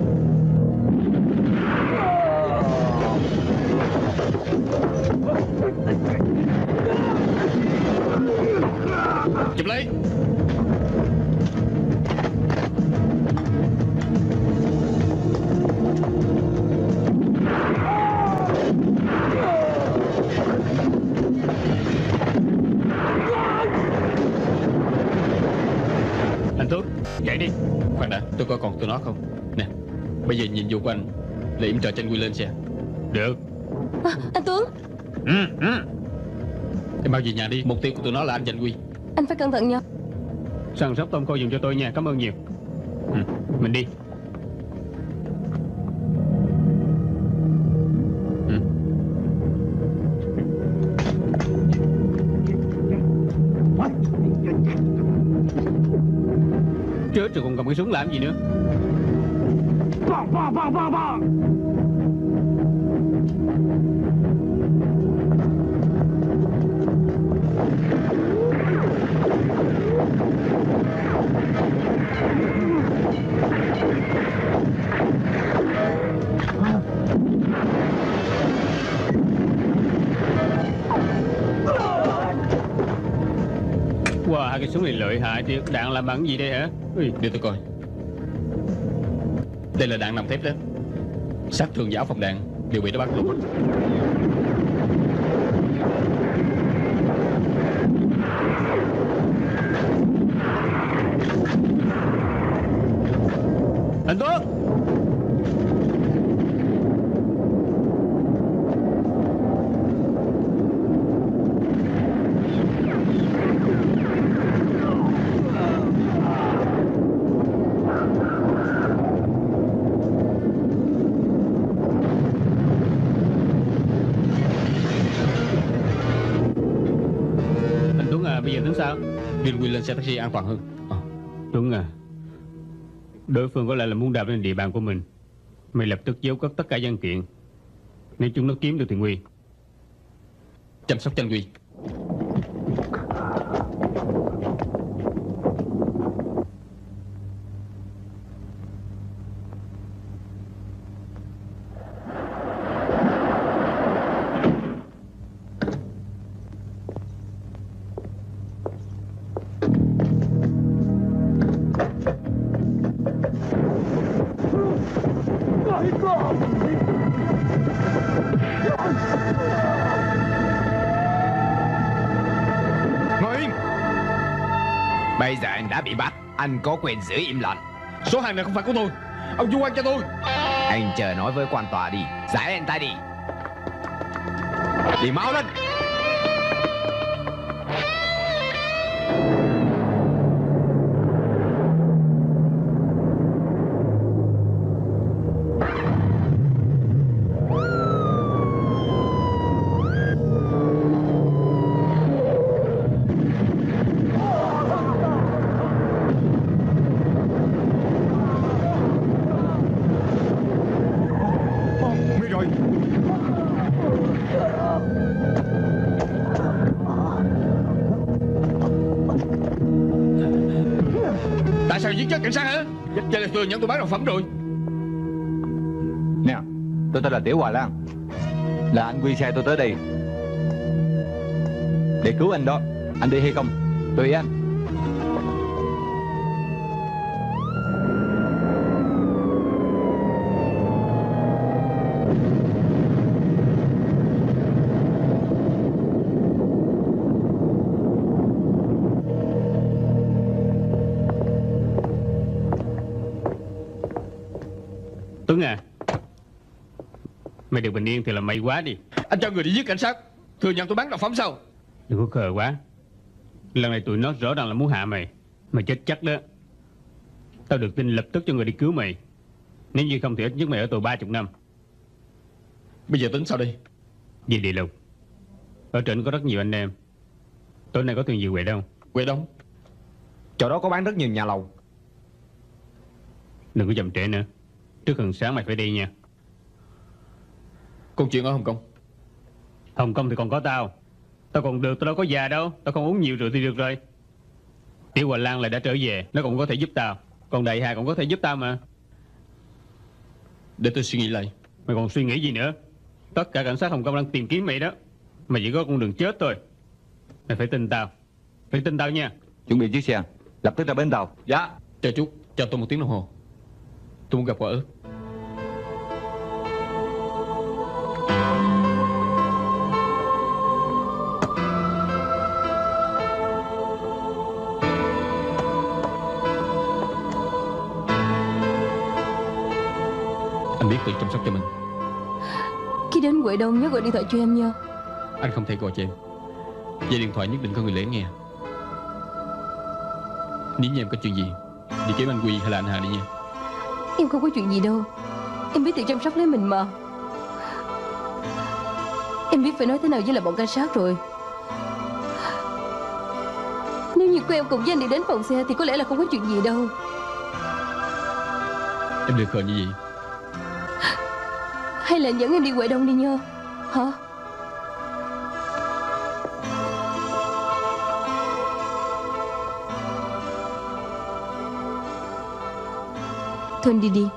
Chụp lấy. Anh Tuấn, chạy đi. Khoan đã, tôi coi còn tụi nó không. Nè, bây giờ nhiệm vụ của anh là yểm trợ tranh Quy lên xe. Được. À, anh Tuấn. Ừ, ừ. Em bao về nhà đi. Mục tiêu của tụi nó là anh Danh Quy. Anh phải cẩn thận nha. Săn sóc tôm kho dùng cho tôi nha, cảm ơn nhiều. Ừ, mình đi. Ừ. Chết rồi, còn cầm cái súng làm gì nữa? Wow, hai cái súng này lợi hại thiệt. Đạn làm bằng gì đây hả? Ui, để tôi coi. Đây là đạn nòng thép đó. Sát thương và áo phòng đạn đều bị nó bắn luôn. Anh Tuấn! Bây giờ tính sao? Đưa Quy lên xe taxi an toàn hơn. À, Tuấn à, đối phương có lẽ là muốn đạp lên địa bàn của mình. Mày lập tức giấu cất tất cả văn kiện. Nếu chúng nó kiếm được thì Quy chăm sóc Tranh Quy. Bây giờ anh đã bị bắt, anh có quyền giữ im lặng. Số hàng này không phải của tôi. Ông chu quan cho tôi. Anh chờ nói với quan tòa đi. Giải lên tay đi. Đi mau lên. giết chết cảnh sát hả? Vậy là thừa nhận tôi bán độc phẩm rồi. Nè, tôi tên là Tiểu Hòa Lan, là anh quy xe tôi tới đây để cứu anh đó. Anh đi hay không tùy anh. Tuấn à, mày được bình yên thì là may quá đi. Anh cho người đi giết cảnh sát, thừa nhận tôi bán độc phẩm sao? Đừng có khờ quá. Lần này tụi nó rõ ràng là muốn hạ mày. Mày chết chắc đó. Tao được tin lập tức cho người đi cứu mày. Nếu như không thì ít nhất mày ở tù ba chục năm. Bây giờ tính sao đi? Về địa lục. Ở trên có rất nhiều anh em. Tối nay có thuyền gì Huệ Đông? Huệ Đông? Chỗ đó có bán rất nhiều nhà lầu. Đừng có chậm trễ nữa. Trước gần sáng mày phải đi nha. Còn chuyện ở Hồng Kông? Hồng Kông thì còn có tao. Tao còn được, tao đâu có già đâu. Tao không uống nhiều rượu thì được rồi. Tiểu Hòa Lan lại đã trở về, nó cũng có thể giúp tao. Còn Đại Hà cũng có thể giúp tao mà. Để tôi suy nghĩ lại. Mày còn suy nghĩ gì nữa? Tất cả cảnh sát Hồng Kông đang tìm kiếm mày đó. Mày chỉ có con đường chết thôi. Mày phải tin tao. Phải tin tao nha. Chuẩn bị chiếc xe, lập tức ra bến tàu. Dạ. Chờ chút, cho tôi một tiếng đồng hồ. Tôi muốn gặp quả ớt. Anh biết tự chăm sóc cho mình. Khi đến Huệ Đông nhớ gọi điện thoại cho em nha. Anh không thể gọi cho em. Dây điện thoại nhất định có người lén nghe. Nếu như em có chuyện gì đi kiếm anh Quy hay là anh Hà đi nha. Em không có chuyện gì đâu. Em biết tự chăm sóc lấy mình mà. Em biết phải nói thế nào với lại bọn cảnh sát rồi. Nếu như cô em cùng với anh đi đến phòng xe thì có lẽ là không có chuyện gì đâu. Em được khờ như vậy. Hay là dẫn em đi Huệ Đông đi nha. Hả? Thôi anh đi đi.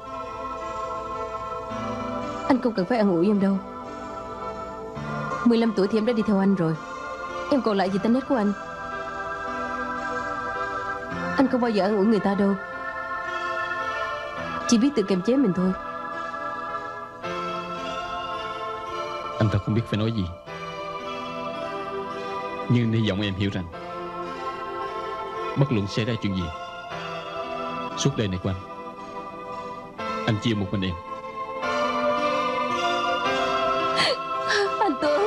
Anh không cần phải an ủi em đâu. mười lăm tuổi thì em đã đi theo anh rồi. Em còn lại gì tính nết của anh. Anh không bao giờ an ủi người ta đâu. Chỉ biết tự kiềm chế mình thôi. Anh thật không biết phải nói gì. Nhưng hy vọng em hiểu rằng bất luận xảy ra chuyện gì, suốt đời này của anh, anh chỉ yêu một mình em. Anh Tuấn.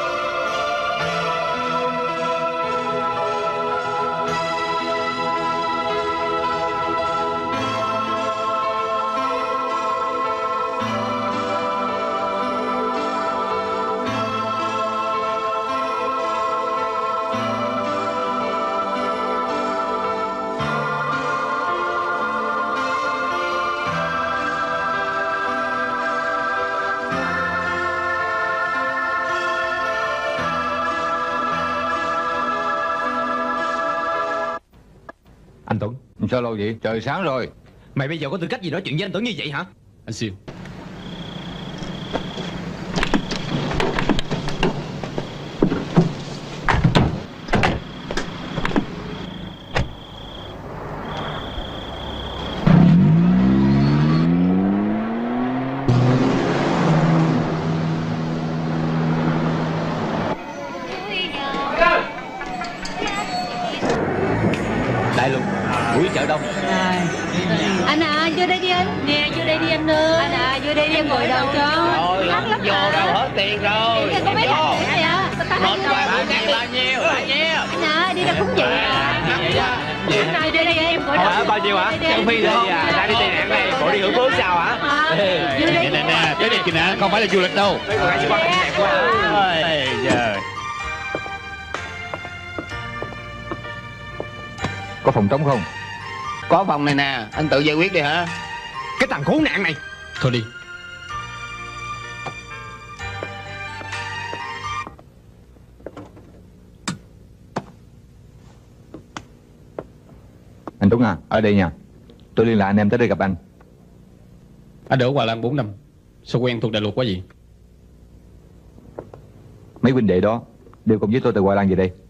Anh Tuấn. Sao lâu vậy? Trời sáng rồi. Mày bây giờ có tư cách gì nói chuyện với anh Tuấn như vậy hả? Anh Siêu. Đại Lục, buổi chợ đông. Anh à, vô đây đi anh. Nè, vô đây đi anh ơi. Anh à, vô đây đi em ngồi đầu cho. Rồi, vô đâu hết tiền rồi. Có mấy Vô. thằng này à? Một vài bao nhiêu, bao nhiêu, bao nhiêu. Anh à, đi ra cũng vậy à. Anh à, vô đây em ngồi đầu. Hỏi bao nhiêu hả? Trong phi đi à, ra đi tị nạn đây, bộ đi hưởng phước sao hả? Vô đây. Nè nè nè, tới đây kìa nè, không phải là du lịch đâu. Mấy con gái xung quanh đẹp quá hả? Ôi trời. Có phòng trống không? Có phòng này nè, anh tự giải quyết đi hả? Cái thằng khốn nạn này. Thôi đi. Anh Tuấn à, ở đây nha. Tôi liên lạc anh em tới đây gặp anh. Anh ở Hoa Lan bốn năm, sao quen thuộc đại luật quá gì? Mấy huynh đệ đó đều cùng với tôi từ Hoa Lan về đây.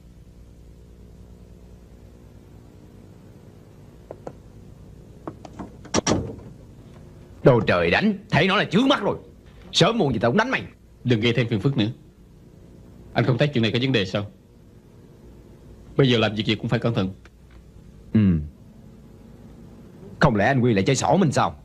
Đồ trời đánh, thấy nó là chướng mắt rồi. Sớm muộn gì tao cũng đánh mày. Đừng gây thêm phiền phức nữa. Anh không thấy chuyện này có vấn đề sao? Bây giờ làm việc gì cũng phải cẩn thận. Ừ. Không lẽ anh Quy lại chơi xỏ mình sao?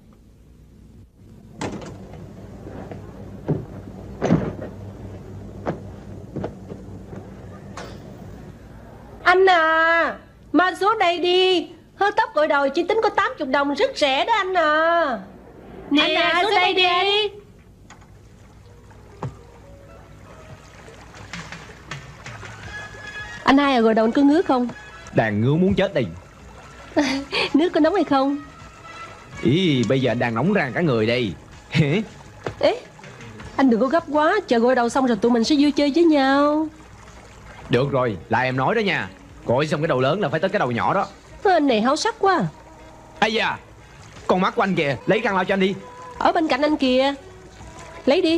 Anh à, mau xuống đây đi. Hớt tóc gội đầu chỉ tính có tám mươi đồng, rất rẻ đó anh à. Nè, Anh à, xuống xuống đây đây đi. đi. Anh hai à, gội đầu anh có ngứa không? Đang ngứa muốn chết đi. Nước có nóng hay không? Ý, bây giờ anh đang nóng rang cả người đây. Ê, anh đừng có gấp quá, chờ gội đầu xong rồi tụi mình sẽ vui chơi với nhau. Được rồi, là em nói đó nha. Gội xong cái đầu lớn là phải tới cái đầu nhỏ đó. Anh này háo sắc quá. Ây da, con mắt của anh kìa, lấy khăn lau cho anh đi. Ở bên cạnh anh kìa. Lấy đi.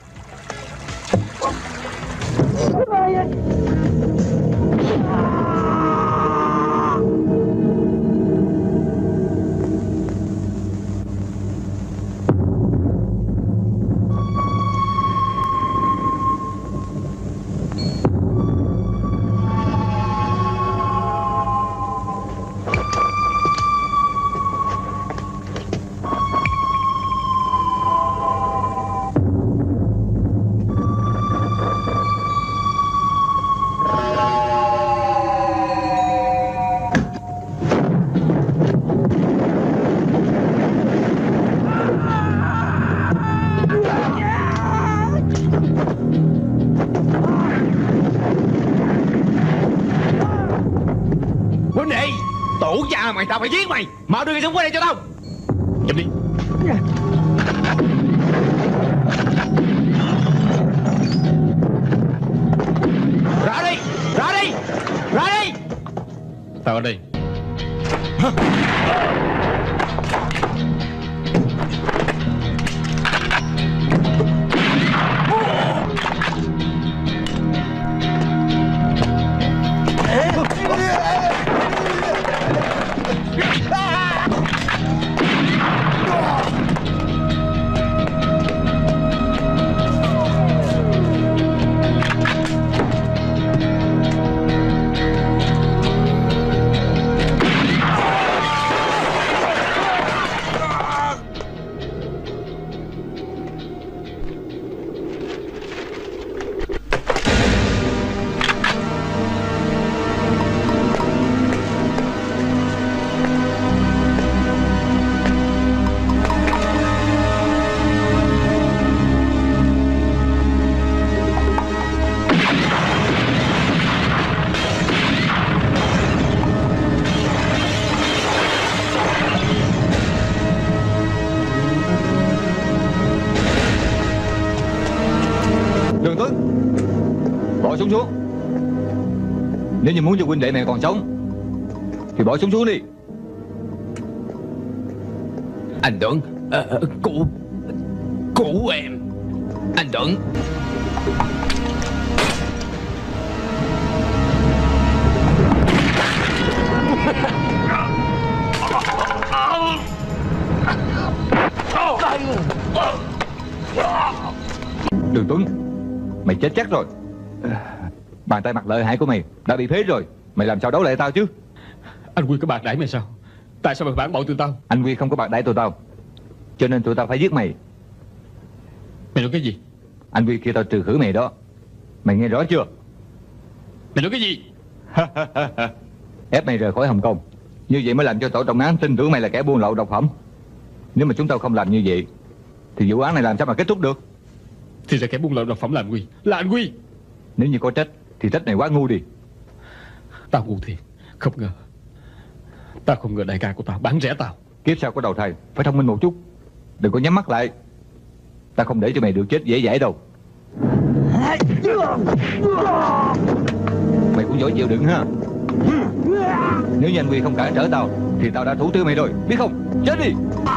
Huynh đệ, tổ cha mày, tao phải giết mày. Mau đưa cái súng qua đây cho tao. Chụp đi. Ra đi, ra đi, ra đi. Tao ở đây. Đường Tuấn, bỏ súng xuống. Nếu như muốn cho huynh đệ này còn sống thì bỏ súng xuống đi. Anh Tuấn, uh, cứu cứu em. Anh Tuấn. Đường Tuấn, mày chết chắc rồi. Bàn tay mặt lợi hại của mày đã bị phế rồi. Mày làm sao đấu lại tao chứ? Anh Quy có bạc đãi mày sao? Tại sao mày phản bội tụi tao? Anh Quy không có bạc đãi tụi tao, cho nên tụi tao phải giết mày. Mày nói cái gì? Anh Quy kia tao trừ khử mày đó. Mày nghe rõ chưa? Mày nói cái gì? Ép mày rời khỏi Hồng Kông. Như vậy mới làm cho tổ trọng án tin tưởng mày là kẻ buôn lậu độc phẩm. Nếu mà chúng tao không làm như vậy thì vụ án này làm sao mà kết thúc được? Thì ra kẻ buôn lậu độc phẩm là anh Quy. Là anh Quy. Nếu như có trách thì trách này quá ngu đi. Tao ngu thiệt. Không ngờ. Tao không ngờ đại ca của tao bán rẻ tao. Kiếp sau có đầu thai phải thông minh một chút. Đừng có nhắm mắt lại. Tao không để cho mày được chết dễ dãi đâu. Mày cũng giỏi chịu đựng ha. Nếu như anh Quy không cản trở tao thì tao đã thủ tiêu mày rồi, biết không? Chết đi.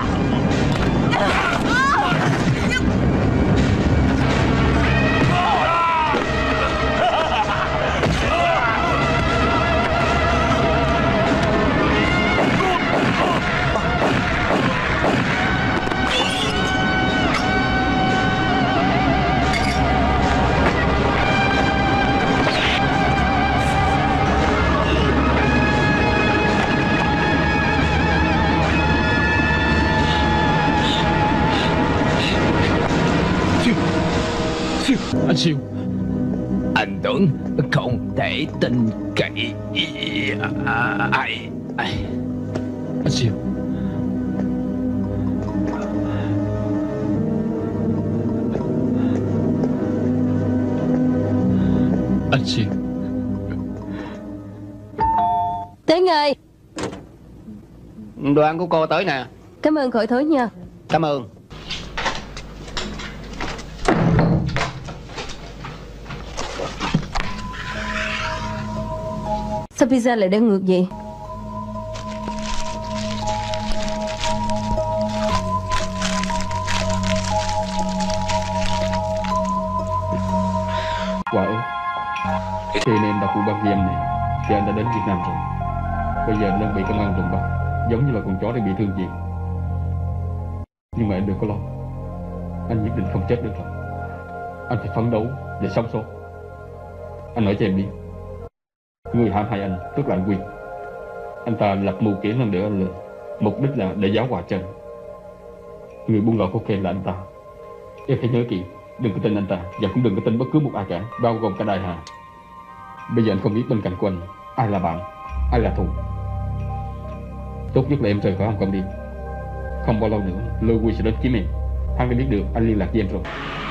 Anh Siêu, anh Tuấn không thể tin cậy ai. Anh Siêu, anh Siêu. Tới ngay. Đồ ăn của cô tới nè. Cảm ơn khỏi thối nha. Cảm ơn. Sao pizza lại đang ngược vậy? Quả ơi, khi anh em đặt vụ bắt giam này thì anh đã đến Việt Nam rồi. Bây giờ anh đang bị công an rừng bắt, giống như là con chó đang bị thương gì. Nhưng mà anh đừng có lo, anh nhất định không chết được rồi. Anh phải phấn đấu để sống sót. Anh nói cho em biết, người hãm hại anh tức là anh Quy. Anh ta lập mưu kế lần nữa anh lên, mục đích là để giáo hòa chân. Người buôn lậu cocaine là anh ta. Em phải nhớ kỹ, đừng có tin anh ta và cũng đừng có tin bất cứ một ai cả, bao gồm cả Đại Hà. Bây giờ anh không biết bên cạnh của anh ai là bạn, ai là thù. Tốt nhất là em rời khỏi Hồng Kông đi. Không bao lâu nữa Lôi Quy sẽ đến kiếm em. Hắn đã biết được anh liên lạc với em rồi.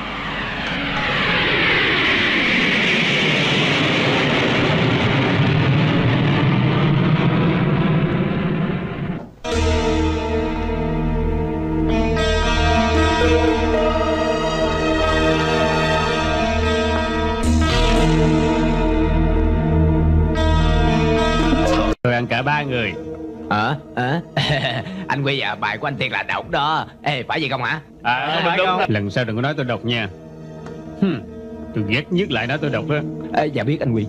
Tôi ăn cả ba người. Hả? Hả? Anh Quy à, bài của anh Tiền là độc đó. Ê, phải gì không hả? À, không, đúng, đúng. Lần sau đừng có nói tôi độc nha. Hừm, tôi ghét nhất lại nói tôi độc á. Ê, dạ biết anh Quy.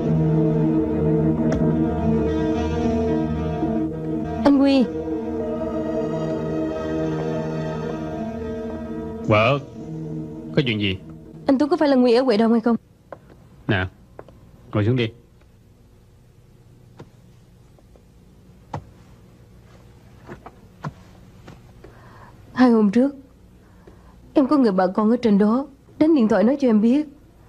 Anh Quy. Vợ, có chuyện gì? Anh Tuấn có phải là Nguy ở Huệ Đông hay không? Nè, ngồi xuống đi. Hai hôm trước em có người bà con ở trên đó đánh điện thoại nói cho em biết,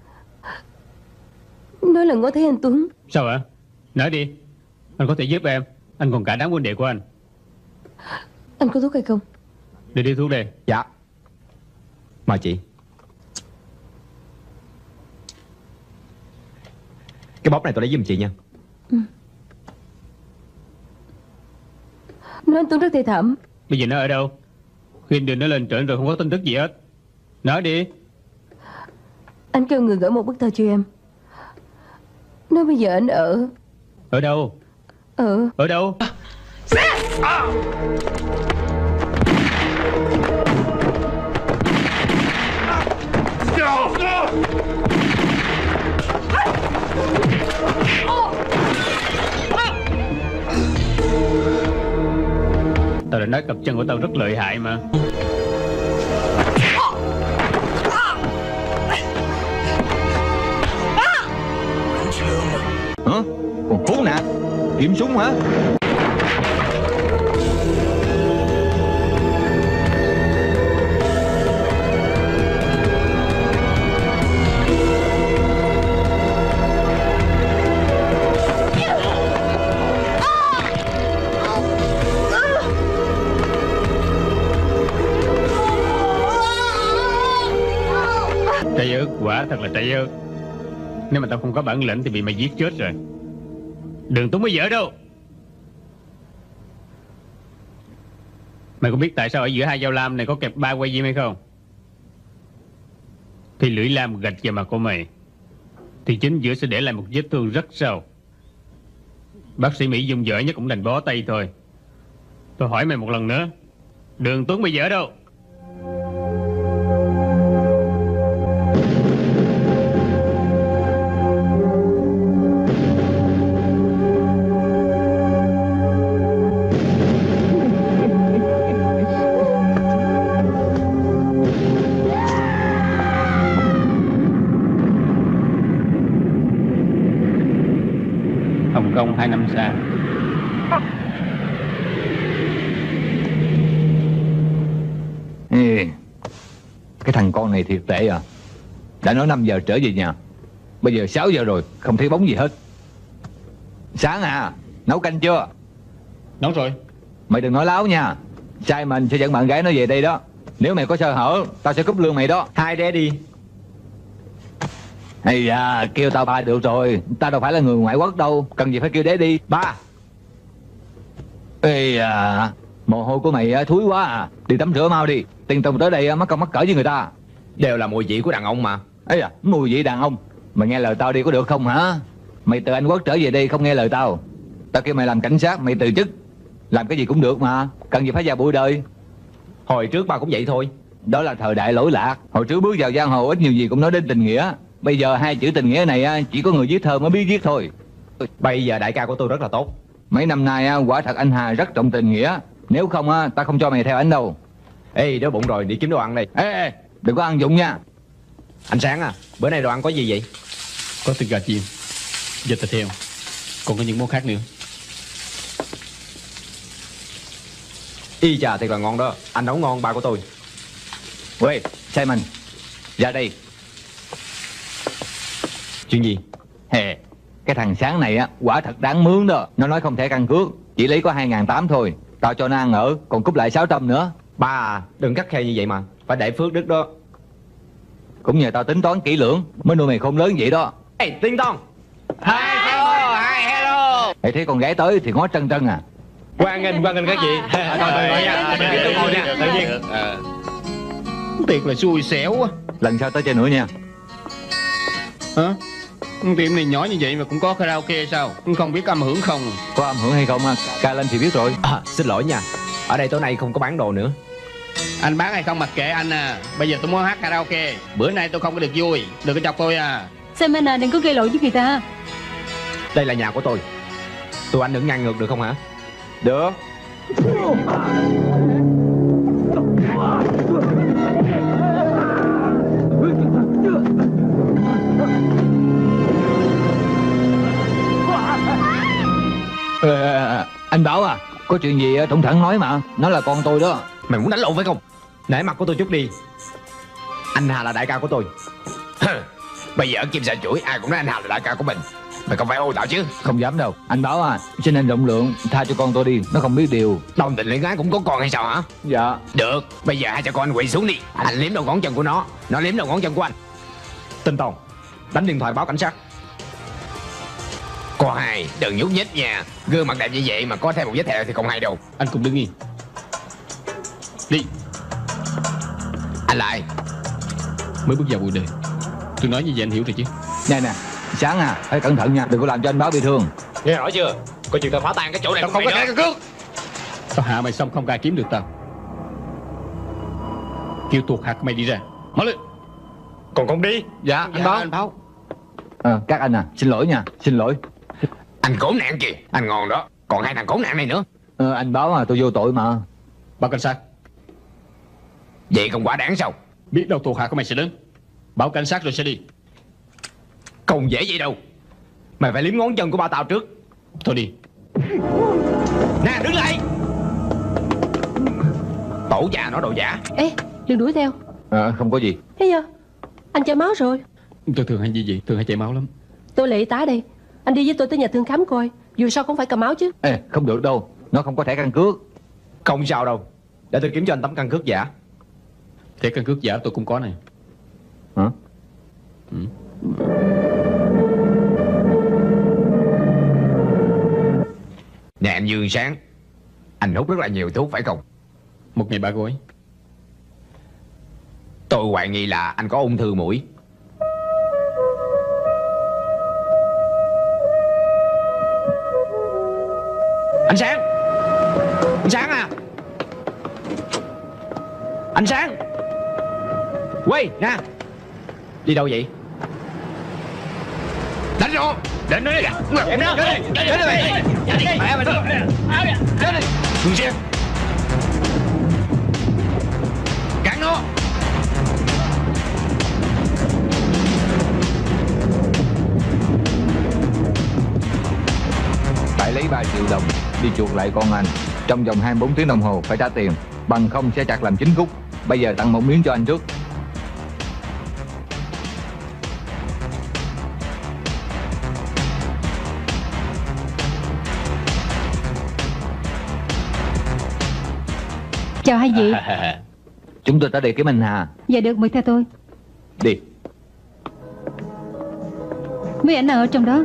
nói là ngó thấy anh Tuấn. Sao ạ? Nói đi, anh có thể giúp em. Anh còn cả đám huynh đệ của anh. Anh có thuốc hay không? Để đi thuốc đây. Dạ. Mời chị. Cái bóp này tôi lấy giùm chị nha. Ừ. Nói anh Tuấn rất thê thảm. Bây giờ nó ở đâu? Khi anh đưa nó lên trển rồi không có tin tức gì hết. Nói đi. Anh kêu người gửi một bức thư cho em. Nói bây giờ anh ở. Ở đâu? Ở Ở đâu? À. Tao đã nói cặp chân của tao rất lợi hại mà. Hả? Còn khốn nạn, kiếm súng hả? Trái ớt, quả thật là trái ớt. Nếu mà tao không có bản lĩnh thì bị mày giết chết rồi. Đường Tuấn mới vợ đâu. Mày có biết tại sao ở giữa hai dao lam này có kẹp ba que diêm hay không? Khi lưỡi lam gạch vào mặt của mày thì chính giữa sẽ để lại một vết thương rất sâu. Bác sĩ Mỹ dùng dở nhất cũng đành bó tay thôi. Tôi hỏi mày một lần nữa, Đường Tuấn bây giờ ở đâu? Hồng Kông hai năm xa. Ê, cái thằng con này thiệt tệ à. Đã nói năm giờ trở về nhà, bây giờ sáu giờ rồi, không thấy bóng gì hết. Sáng à, nấu canh chưa? Nấu rồi. Mày đừng nói láo nha. Trai mình sẽ dẫn bạn gái nó về đây đó. Nếu mày có sơ hở, tao sẽ cúp lương mày đó. Hai đế đi. Ây da, kêu tao ba được rồi. Tao đâu phải là người ngoại quốc đâu, cần gì phải kêu đế đi. Ba. Ây da, mồ hôi của mày thúi quá à. Đi tắm rửa mau đi. Tiền tùng tới đây mắc công mắc cỡ với người ta. Đều là mùi vị của đàn ông mà. Ây da, mùi vị đàn ông. Mày nghe lời tao đi có được không hả? Mày từ Anh Quốc trở về đây không nghe lời tao. Tao kêu mày làm cảnh sát, mày từ chức. Làm cái gì cũng được mà, cần gì phải vào bụi đời. Hồi trước ba cũng vậy thôi. Đó là thời đại lỗi lạc. Hồi trước bước vào giang hồ ít nhiều gì cũng nói đến tình nghĩa. Bây giờ hai chữ tình nghĩa này chỉ có người viết thơ mới biết viết thôi. Bây giờ đại ca của tôi rất là tốt. Mấy năm nay quả thật anh Hà rất trọng tình nghĩa. Nếu không ta không cho mày theo anh đâu. Ê, đói bụng rồi, đi kiếm đồ ăn đây. Ê, ê đừng có ăn dụng nha. Anh Sáng à, bữa nay đồ ăn có gì vậy? Có thịt gà chiên, vịt thịt heo, còn có những món khác nữa. Y chà, thiệt là ngon đó. Anh nấu ngon ba của tôi. 喂, Simon, ra đây. Chuyện gì? Hè, cái thằng Sáng này á quả thật đáng mướn đó. Nó nói không thể căn cước, chỉ lấy có hai ngàn tám thôi. Tao cho nó ăn ở, còn cúp lại sáu trăm nữa. Ba à, đừng khắt khe như vậy mà. Phải để phước đức đó. Cũng nhờ tao tính toán kỹ lưỡng mới nuôi mày khôn lớn vậy đó. Ê, Tiên Tông. Hi hello, hi hello. Mày thấy con gái tới thì ngó trân trân à. Hoan nghênh, hoan nghênh các vị. Thôi, thôi, thôi nha. Tôi ngồi nha. Tự nhiên. Thiệt là xui xẻo quá. Lần sau tới chơi nữa nha. Hả? Tiệm này nhỏ như vậy mà cũng có karaoke sao? Không biết âm hưởng không? Có âm hưởng hay không á? Ca lên thì biết rồi. À, xin lỗi nha. Ở đây tối nay không có bán đồ nữa. Anh bán hay không mặc kệ anh à. Bây giờ tôi muốn hát karaoke. Bữa nay tôi không có được vui. Đừng có chọc tôi à. Simon à, đừng có gây lỗi với người ta. Đây là nhà của tôi. Tụi anh đừng ngang ngược được không hả? Được. Ờ, anh Bảo à, có chuyện gì thủng thẳng nói mà. Nó là con tôi đó. Mày muốn đánh lộn phải không? Nể mặt của tôi chút đi. Anh Hà là đại ca của tôi. Bây giờ ở Kim Sa Chuỗi ai cũng nói anh Hà là đại ca của mình. Mày không phải ô tạo chứ? Không dám đâu. Anh Bảo à, xin anh rộng lượng tha cho con tôi đi. Nó không biết điều. Đồng tình luyện ái cũng có con hay sao hả? Dạ. Được, bây giờ hai cha con anh quỳ xuống đi. Anh liếm đầu ngón chân của nó, nó liếm đầu ngón chân của anh. Tinh Tòng, đánh điện thoại báo cảnh sát. Cô hai, đừng nhúc nhích nha. Gương mặt đẹp như vậy mà có thêm một vết thẹo thì không hay đâu. Anh cũng đứng yên. Đi. Anh lại. Mới bước vào bụi đời. Tôi nói như vậy anh hiểu rồi chứ? Này nè, Sáng à, phải cẩn thận nha, đừng có làm cho anh Báo bị thương. Nghe rõ chưa? Coi chừng tao phá tan cái chỗ này. Tao không có thẻ căn cước. Tao hạ mày xong không ai kiếm được tao. Kêu tuột hạt mày đi ra. Mở lên. Còn không đi? Dạ, anh dạ, Báo. anh Báo. À, các anh à, xin lỗi nha, xin lỗi. Anh khốn nạn kìa, anh ngon đó. Còn hai thằng khốn nạn này nữa. Ờ, anh Báo à, tôi vô tội mà. Báo cảnh sát. Vậy không quá đáng sao? Biết đâu thuộc hạ của mày sẽ đến. Báo cảnh sát rồi sẽ đi. Không dễ vậy đâu. Mày phải liếm ngón chân của ba tao trước. Thôi đi. Nè, đứng lại. Tổ già nó đồ giả. Ê, đừng đuổi theo. À, không có gì. Thấy chưa? Anh chảy máu rồi. Tôi thường hay như vậy, thường hay chảy máu lắm. Tôi là y tá đây. Anh đi với tôi tới nhà thương khám coi. Dù sao cũng phải cầm máu chứ. Ê, không được đâu, nó không có thẻ căn cước. Không sao đâu. Để tôi kiếm cho anh tấm căn cước giả. Thẻ căn cước giả tôi cũng có này. Hả? Ừ. Nè anh Dương Sáng, anh hút rất là nhiều thuốc phải không? Một ngày ba gói. Tôi hoài nghi là anh có ung thư mũi. Anh Sáng. Anh Sáng à. Anh Sáng. Quay nè. Đi đâu vậy? Đánh nó. Đánh nó đi. Em nó. Đánh nó mày. Mẹ mày. Đánh đi. Đừng xem. Cản nó. Phải lấy ba triệu đồng đi chuộc lại con anh. Trong vòng hai mươi bốn tiếng đồng hồ phải trả tiền, bằng không sẽ chặt làm chín khúc. Bây giờ tặng một miếng cho anh trước. Chào hai vị. Chúng tôi tới đây kiếm anh Hà. Dạ được, mời theo tôi. Đi. Mấy ảnh nào ở trong đó?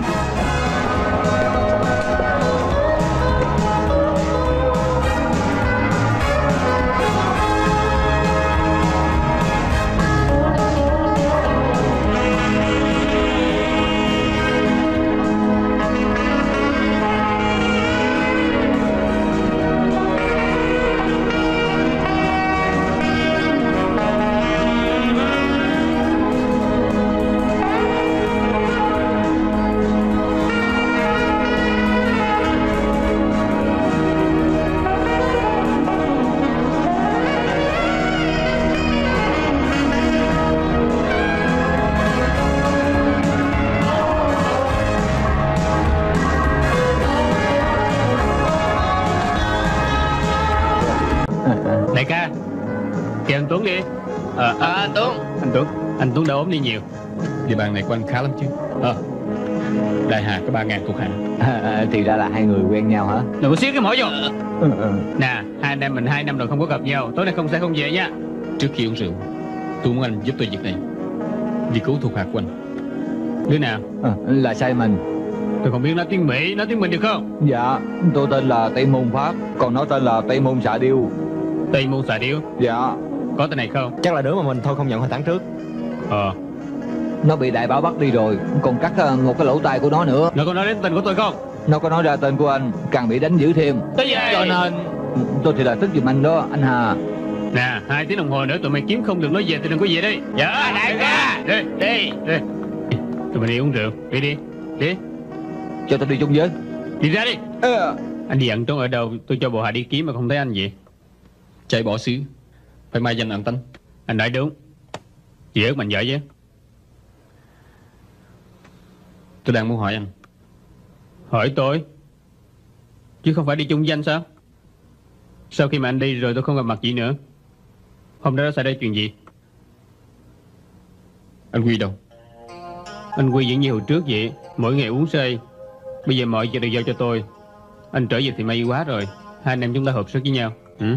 Đại ca, kêu anh Tuấn đi. Ờ, à, anh Tuấn. Anh Tuấn, anh Tuấn đã ốm đi nhiều. Địa bàn này của anh khá lắm chứ. Ờ, Đại Hà có ba ngàn thuộc hạ. À, à, thì ra là hai người quen nhau hả? Đừng có xiết cái mỏi vô. Ừ, ừ. Nè, hai anh em mình hai năm rồi không có gặp nhau. Tối nay không sẽ không về nha. Trước khi uống rượu, tôi muốn anh giúp tôi việc này, đi cứu thuộc hạ của anh. Đứa nào? À, là Simon. Tôi không biết nói tiếng Mỹ, nói tiếng mình được không? Dạ, tôi tên là Tây Môn Pháp, còn nó tên là Tây Môn Xạ Điêu. Tây Môn Xạ Điêu? Dạ. Có tên này không? Chắc là đứa mà mình thôi không nhận hồi tháng trước. Ờ. Nó bị đại bão bắt đi rồi, còn cắt một cái lỗ tai của nó nữa. Nó có nói đến tên của tôi không? Nó có nói ra tên của anh, càng bị đánh dữ thêm. Cái gì? Cho nên tôi thì là tức giùm anh đó, anh Hà. Nè, hai tiếng đồng hồ nữa tụi mày kiếm không được nói về thì đừng có về đi. Dạ, đại ca. Đi, đi, đi. Tụi mày đi uống rượu, đi đi, đi. Cho tôi đi chung với. Đi ra đi. À. Anh đi ẩn trốn ở đâu? Tôi cho bộ hạ đi kiếm mà không thấy anh vậy. Chạy bỏ xứ, phải mai danh ẩn tánh. Anh nói đúng. Chị ớt mạnh giỏi chứ. Tôi đang muốn hỏi anh. Hỏi tôi? Chứ không phải đi chung danh sao? Sau khi mà anh đi rồi tôi không gặp mặt chị nữa. Hôm đó đã xảy ra chuyện gì? Anh Quy đâu? Anh Quy vẫn như hồi trước vậy, mỗi ngày uống say. Bây giờ mọi chuyện đều giao cho tôi. Anh trở về thì may quá rồi. Hai anh em chúng ta hợp sức với nhau. Ừ?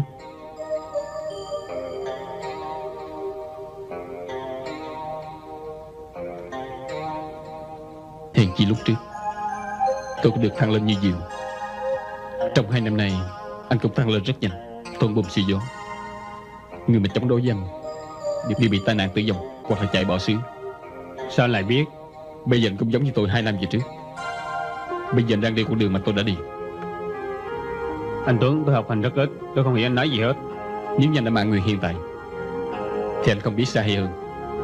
Hèn chi lúc trước tôi có được thăng lên như diều. Trong hai năm nay anh cũng thăng lên rất nhanh, tôn bom xì gió. Người mà chống đối với anh đều bị tai nạn tử vong hoặc là chạy bỏ xứ. Sao anh lại biết? Bây giờ anh cũng giống như tôi hai năm về trước. Bây giờ anh đang đi con đường mà tôi đã đi. Anh Tuấn, tôi học hành rất ít, tôi không hiểu anh nói gì hết. Nếu như anh đã mạng người hiện tại thì anh không biết xa hay hơn.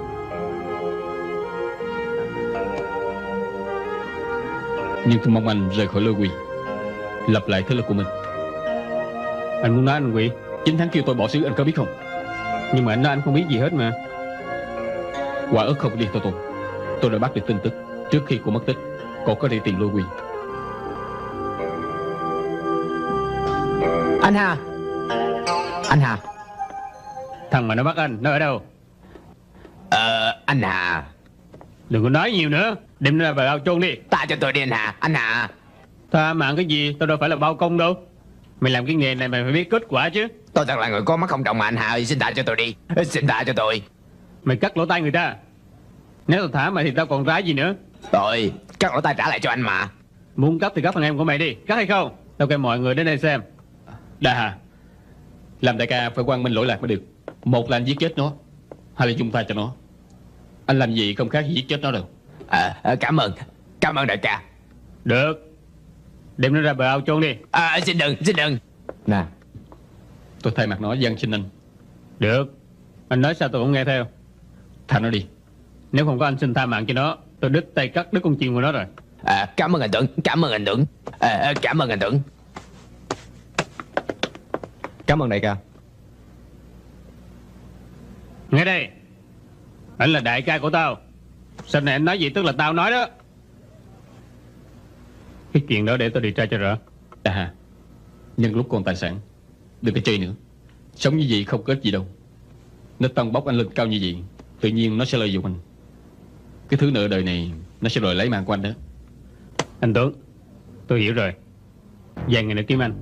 Nhưng tôi mong anh rời khỏi Lôi Quỳ, lập lại thế lực của mình. Anh muốn nói anh Quỳ? Chính hắn kêu tôi bỏ xứ, anh có biết không? Nhưng mà anh nói anh không biết gì hết mà. Quả ớt không đi tôi tôi Tôi đã bắt được tin tức trước khi cô mất tích. Cô có đi tìm Lôi Quỳ. Anh Hà. Anh Hà. Thằng mà nó bắt anh, nó ở đâu? Ờ, anh Hà. Đừng có nói nhiều nữa, đem nó ra vào ao chôn đi. Ta cho tôi đi anh Hà. Anh Hà. Tha mạng cái gì, tôi đâu phải là bao công đâu. Mày làm cái nghề này mày phải biết kết quả chứ. Tôi thật là người có mắt không trọng mà anh Hà ơi, xin tha cho tôi đi. Xin tha cho tôi. Mày cắt lỗ tai người ta. Nếu tao thả mày thì tao còn rái gì nữa. Rồi, cắt lỗ tai trả lại cho anh mà. Muốn cắt thì cắt thằng em của mày đi. Cắt hay không? Tao kêu mọi người đến đây xem. Đại Hà, làm đại ca phải quang minh lỗi lạc mới được. Một là anh giết chết nó, hai là dung tha cho nó. Anh làm gì không khác gì giết chết nó đâu. À, cảm ơn. Cảm ơn đại ca. Được. Đem nó ra bờ ao chôn đi. À xin đừng, xin đừng. Nè, tôi thay mặt nói van xin anh. Được, anh nói sao tôi cũng nghe theo. Tha nó đi. Nếu không có anh xin tha mạng cho nó, tôi đứt tay cắt đứt con chim của nó rồi. À, cảm ơn anh Tuấn, cảm ơn anh Tuấn. À, cảm ơn anh Tuấn. Cảm ơn đại ca. Nghe đây, anh là đại ca của tao. Sau này anh nói gì tức là tao nói đó. Cái chuyện đó để tôi điều tra cho rõ. À, nhân lúc còn tài sản, đừng có chơi nữa. Sống như vậy không có ích gì đâu. Nó tăng bốc anh lên cao như vậy, tự nhiên nó sẽ lợi dụng anh. Cái thứ nợ đời này nó sẽ đòi lấy mạng của anh đó. Anh Tuấn, tôi hiểu rồi. Vài ngày nữa kiếm anh.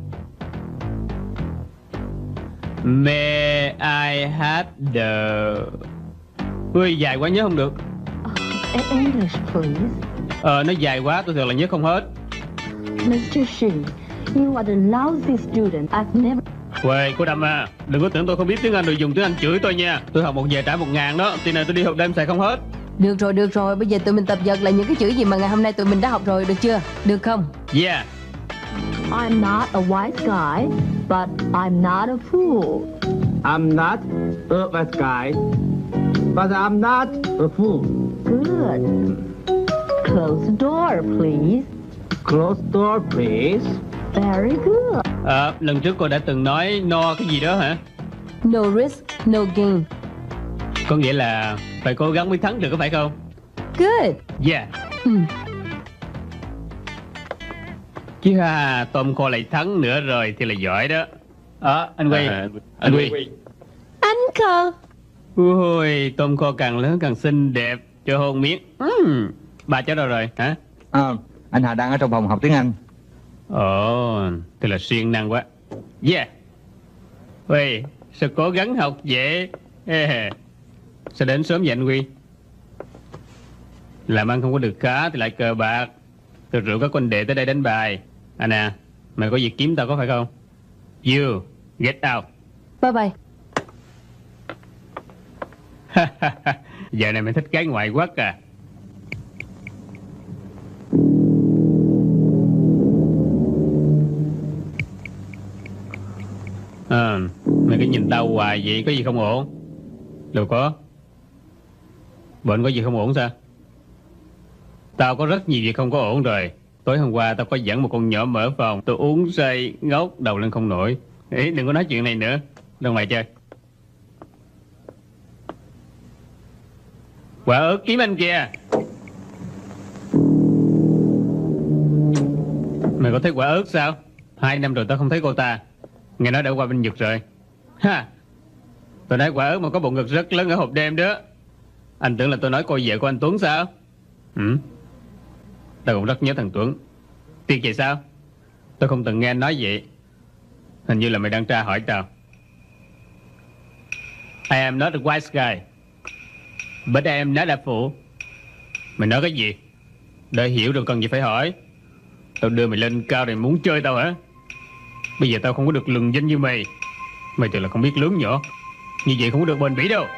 May I have the... Ui, dài quá nhớ không được. Uh, English, please. Ờ, nó dài quá, tôi thật là nhớ không hết. mister Shi, you are the lousy student I've never... Quê, cô Đâm à, đừng có tưởng tôi không biết tiếng Anh rồi dùng tiếng Anh chửi tôi nha. Tôi học một giờ trả một ngàn đó, tiền này tôi đi học đêm xài không hết. Được rồi, được rồi, bây giờ tụi mình tập dượt lại những cái chữ gì mà ngày hôm nay tụi mình đã học rồi, được chưa? Được không? Yeah. I'm not a wise guy, but I'm not a fool. I'm not a wise guy, but I'm not a fool. Good. Close the door, please. Close door, please. Very good. À, lần trước cô đã từng nói no cái gì đó hả? No risk, no gain. Có nghĩa là phải cố gắng mới thắng được, có phải không? Good. Yeah. Ừ. Chứ ha, tôm kho lại thắng nữa rồi thì là giỏi đó. Ờ, à, anh Huy. À, anh Huy. Anh cơ. Ui, tôm kho càng lớn càng xinh đẹp, cho hôn miếng. uhm. Bà cháu đâu rồi, hả? À, anh Hà đang ở trong phòng học tiếng Anh. Ồ, thì là siêng năng quá. Yeah. Huy, sao cố gắng học vậy? Sao đến sớm vậy anh Huy? Làm ăn không có được khá thì lại cờ bạc. Tôi rủ các huynh đệ tới đây đánh bài. Anh à, mày có việc kiếm tao có phải không? You, get out. Bye bye. Giờ này mày thích gái ngoại quốc à? À, mày cứ nhìn tao hoài vậy, có gì không ổn? Đâu có. Bệnh có gì không ổn sao? Tao có rất nhiều việc không có ổn rồi. Tối hôm qua tao có dẫn một con nhỏ mở phòng. Tôi uống say, ngốc, đầu lên không nổi. Ý, đừng có nói chuyện này nữa. Đâu mày chơi. Quả ớt kiếm anh kìa. Mày có thấy quả ớt sao? Hai năm rồi tao không thấy cô ta. Nghe nói đã qua bên Nhật rồi. Ha. Tôi nói quả ớt mà có bộ ngực rất lớn ở hộp đêm đó. Anh tưởng là tôi nói cô vợ của anh Tuấn sao? Ừ. Tao cũng rất nhớ thằng Tuấn. Tiếc vậy sao? Tôi không từng nghe anh nói vậy. Hình như là mày đang tra hỏi tao. I am not a wise guy, but I am not a fool. Mày nói cái gì? Để hiểu rồi cần gì phải hỏi. Tao đưa mày lên cao này muốn chơi tao hả? Bây giờ tao không có được lừng danh như mày. Mày thật là không biết lớn nhỏ. Như vậy không có được bền bỉ đâu.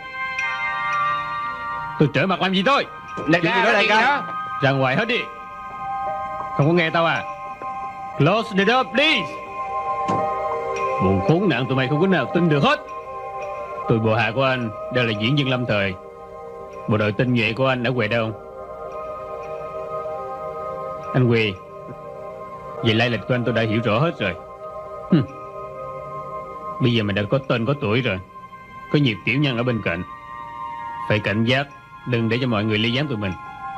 Tôi trở mặt làm gì thôi? Đại ca, đó, đại ca. Ra ngoài hết đi. Không có nghe tao à? Close the door please. Buồn khốn nạn tụi mày không có nào tin được hết. Tôi bộ hạ của anh, đây là diễn viên lâm thời. Bộ đội tinh nhuệ của anh ở Huệ đâu? Anh Huy, về lai lịch của anh tôi đã hiểu rõ hết rồi. Hừm. Bây giờ mình đã có tên có tuổi rồi, có nhiều tiểu nhân ở bên cạnh. Phải cảnh giác, đừng để cho mọi người ly gián tụi mình.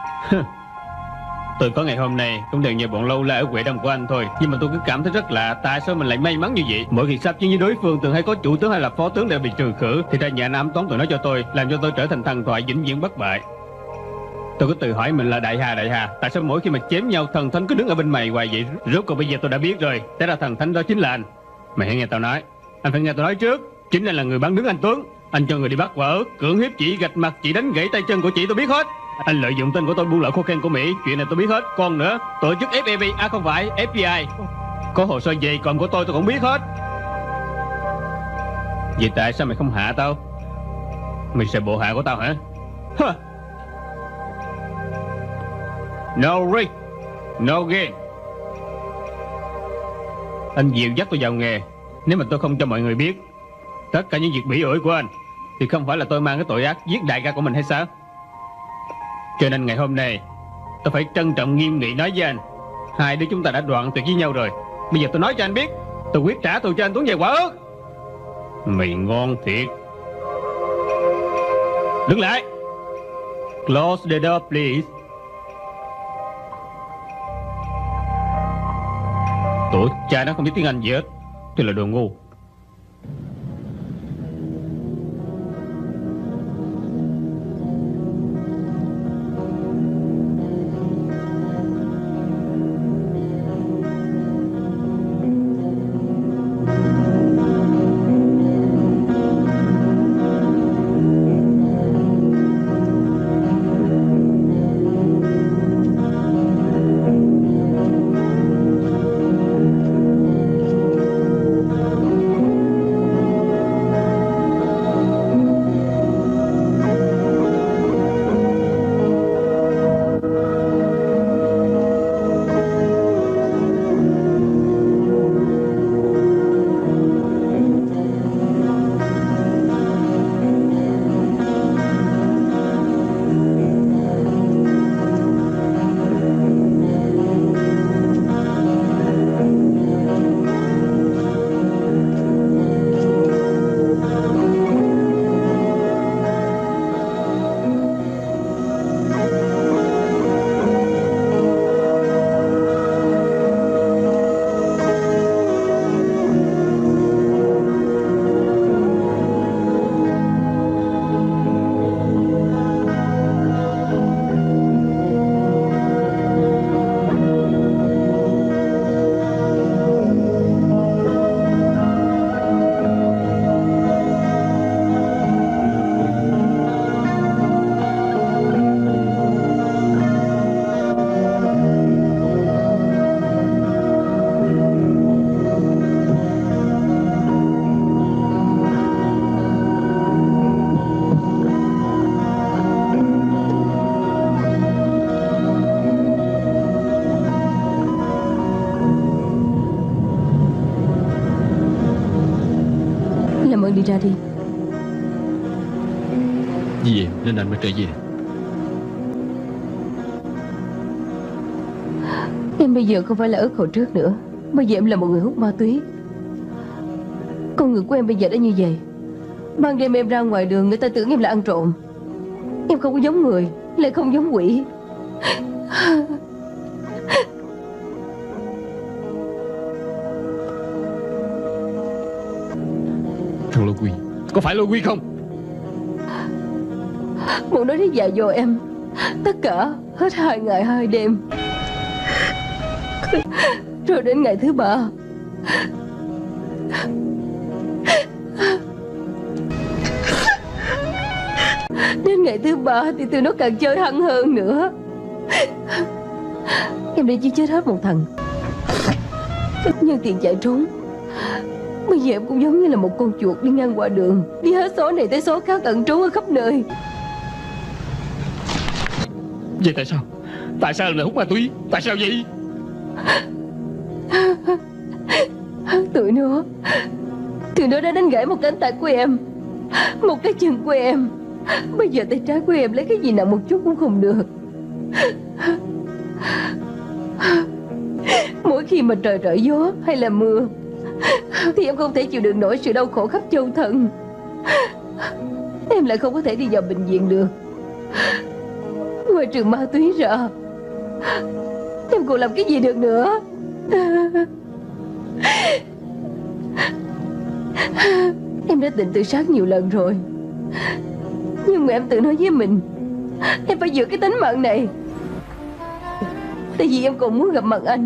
Tôi có ngày hôm nay cũng đều nhờ bọn lâu la ở Huệ Đông của anh thôi. Nhưng mà tôi cứ cảm thấy rất lạ, tại sao mình lại may mắn như vậy? Mỗi khi sắp chiến với đối phương thường hay có chủ tướng hay là phó tướng đều bị trừ khử. Thì ra nhà Nam toán tụi nó cho tôi, làm cho tôi trở thành thần thoại vĩnh viễn bất bại. Tôi cứ tự hỏi mình là đại hà đại hà, tại sao mỗi khi mà chém nhau thần thánh cứ đứng ở bên mày hoài vậy? Rốt cuộc bây giờ tôi đã biết rồi, thế ra thần thánh đó chính là anh. Mày hãy nghe tao nói. Anh phải nghe tôi nói trước. Chính anh là người bán đứng anh Tuấn. Anh cho người đi bắt quả ớt, cưỡng hiếp chị, gạch mặt chị, đánh gãy tay chân của chị, tôi biết hết. Anh lợi dụng tên của tôi buôn lậu cocaine của Mỹ, chuyện này tôi biết hết. Còn nữa, tổ chức ép bê i, à không phải ép bê i, có hồ sơ về còn của tôi tôi cũng biết hết. Vậy tại sao mày không hạ tao? Mày sợ bộ hạ của tao hả? Huh. No risk, no gain. Anh dìu dắt tôi vào nghề. Nếu mà tôi không cho mọi người biết tất cả những việc bỉ ổi của anh, thì không phải là tôi mang cái tội ác giết đại ca của mình hay sao? Cho nên ngày hôm nay tôi phải trân trọng nghiêm nghị nói với anh, hai đứa chúng ta đã đoạn tuyệt với nhau rồi. Bây giờ tôi nói cho anh biết, tôi quyết trả thù cho anh Tuấn về quả ớt. Mày ngon thiệt. Đứng lại. Close the door please. Tổ cha nó không biết tiếng Anh gì hết, tôi là đồ ngu. Đi ra đi. Vì vậy nên anh mới trở về. Em bây giờ không phải là ớt hồi trước nữa. Bây giờ em là một người hút ma túy. Con người của em bây giờ đã như vậy. Ban đêm em ra ngoài đường, người ta tưởng em là ăn trộm. Em không có giống người, lại không giống quỷ. Thằng Lô Quy, có phải Lô Quy không? Muốn nói đến dạy dỗ em. Tất cả hết hai ngày hai đêm. Rồi đến ngày thứ ba, đến ngày thứ ba thì tụi nó càng chơi hăng hơn nữa. Em đã giết chết hết một thằng. Nhưng tiền chạy trốn. Bây giờ em cũng giống như là một con chuột đi ngang qua đường, đi hết số này tới số khác, ẩn trốn ở khắp nơi. Vậy tại sao? Tại sao lại hút ma túy? Tại sao vậy? Tụi nó Tụi nó đã đánh gãy một cánh tay của em, một cái chân của em. Bây giờ tay trái của em lấy cái gì nặng một chút cũng không được. Mỗi khi mà trời trở gió hay là mưa thì em không thể chịu đựng nổi sự đau khổ khắp châu thân. Em lại không có thể đi vào bệnh viện được. Ngoài trừ ma túy ra, em còn làm cái gì được nữa? Em đã định tự sát nhiều lần rồi, nhưng mà em tự nói với mình em phải giữ cái tính mạng này. Tại vì em còn muốn gặp mặt anh.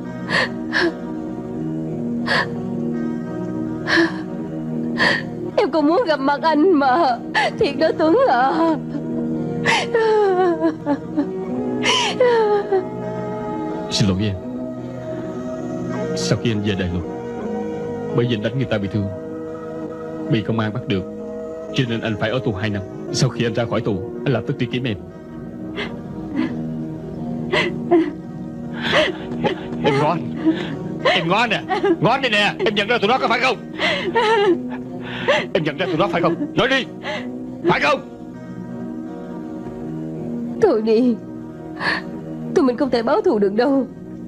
Em còn muốn gặp mặt anh mà. Thiệt đó Tuấn à. Xin lỗi em. Sau khi anh về Đài Loan, bởi vì anh đánh người ta bị thương, bị công an bắt được, cho nên anh phải ở tù hai năm. Sau khi anh ra khỏi tù, anh lập tức đi kiếm em. Em có anh. Em ngoan nè, ngoan đi nè. Em nhận ra tụi nó có phải không? Em nhận ra tụi nó phải không? Nói đi, phải không? Thôi đi, tụi mình không thể báo thù được đâu.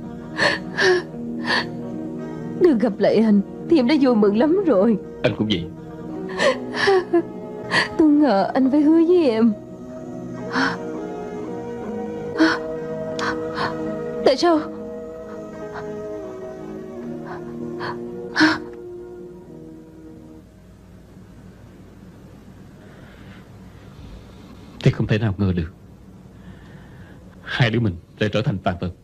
Được gặp lại anh thì em đã vui mừng lắm rồi. Anh cũng vậy. Tôi ngờ anh phải hứa với em. Tại sao? Thì không thể nào ngờ được hai đứa mình sẽ trở thành tàn tật.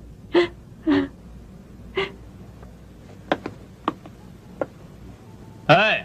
Ê,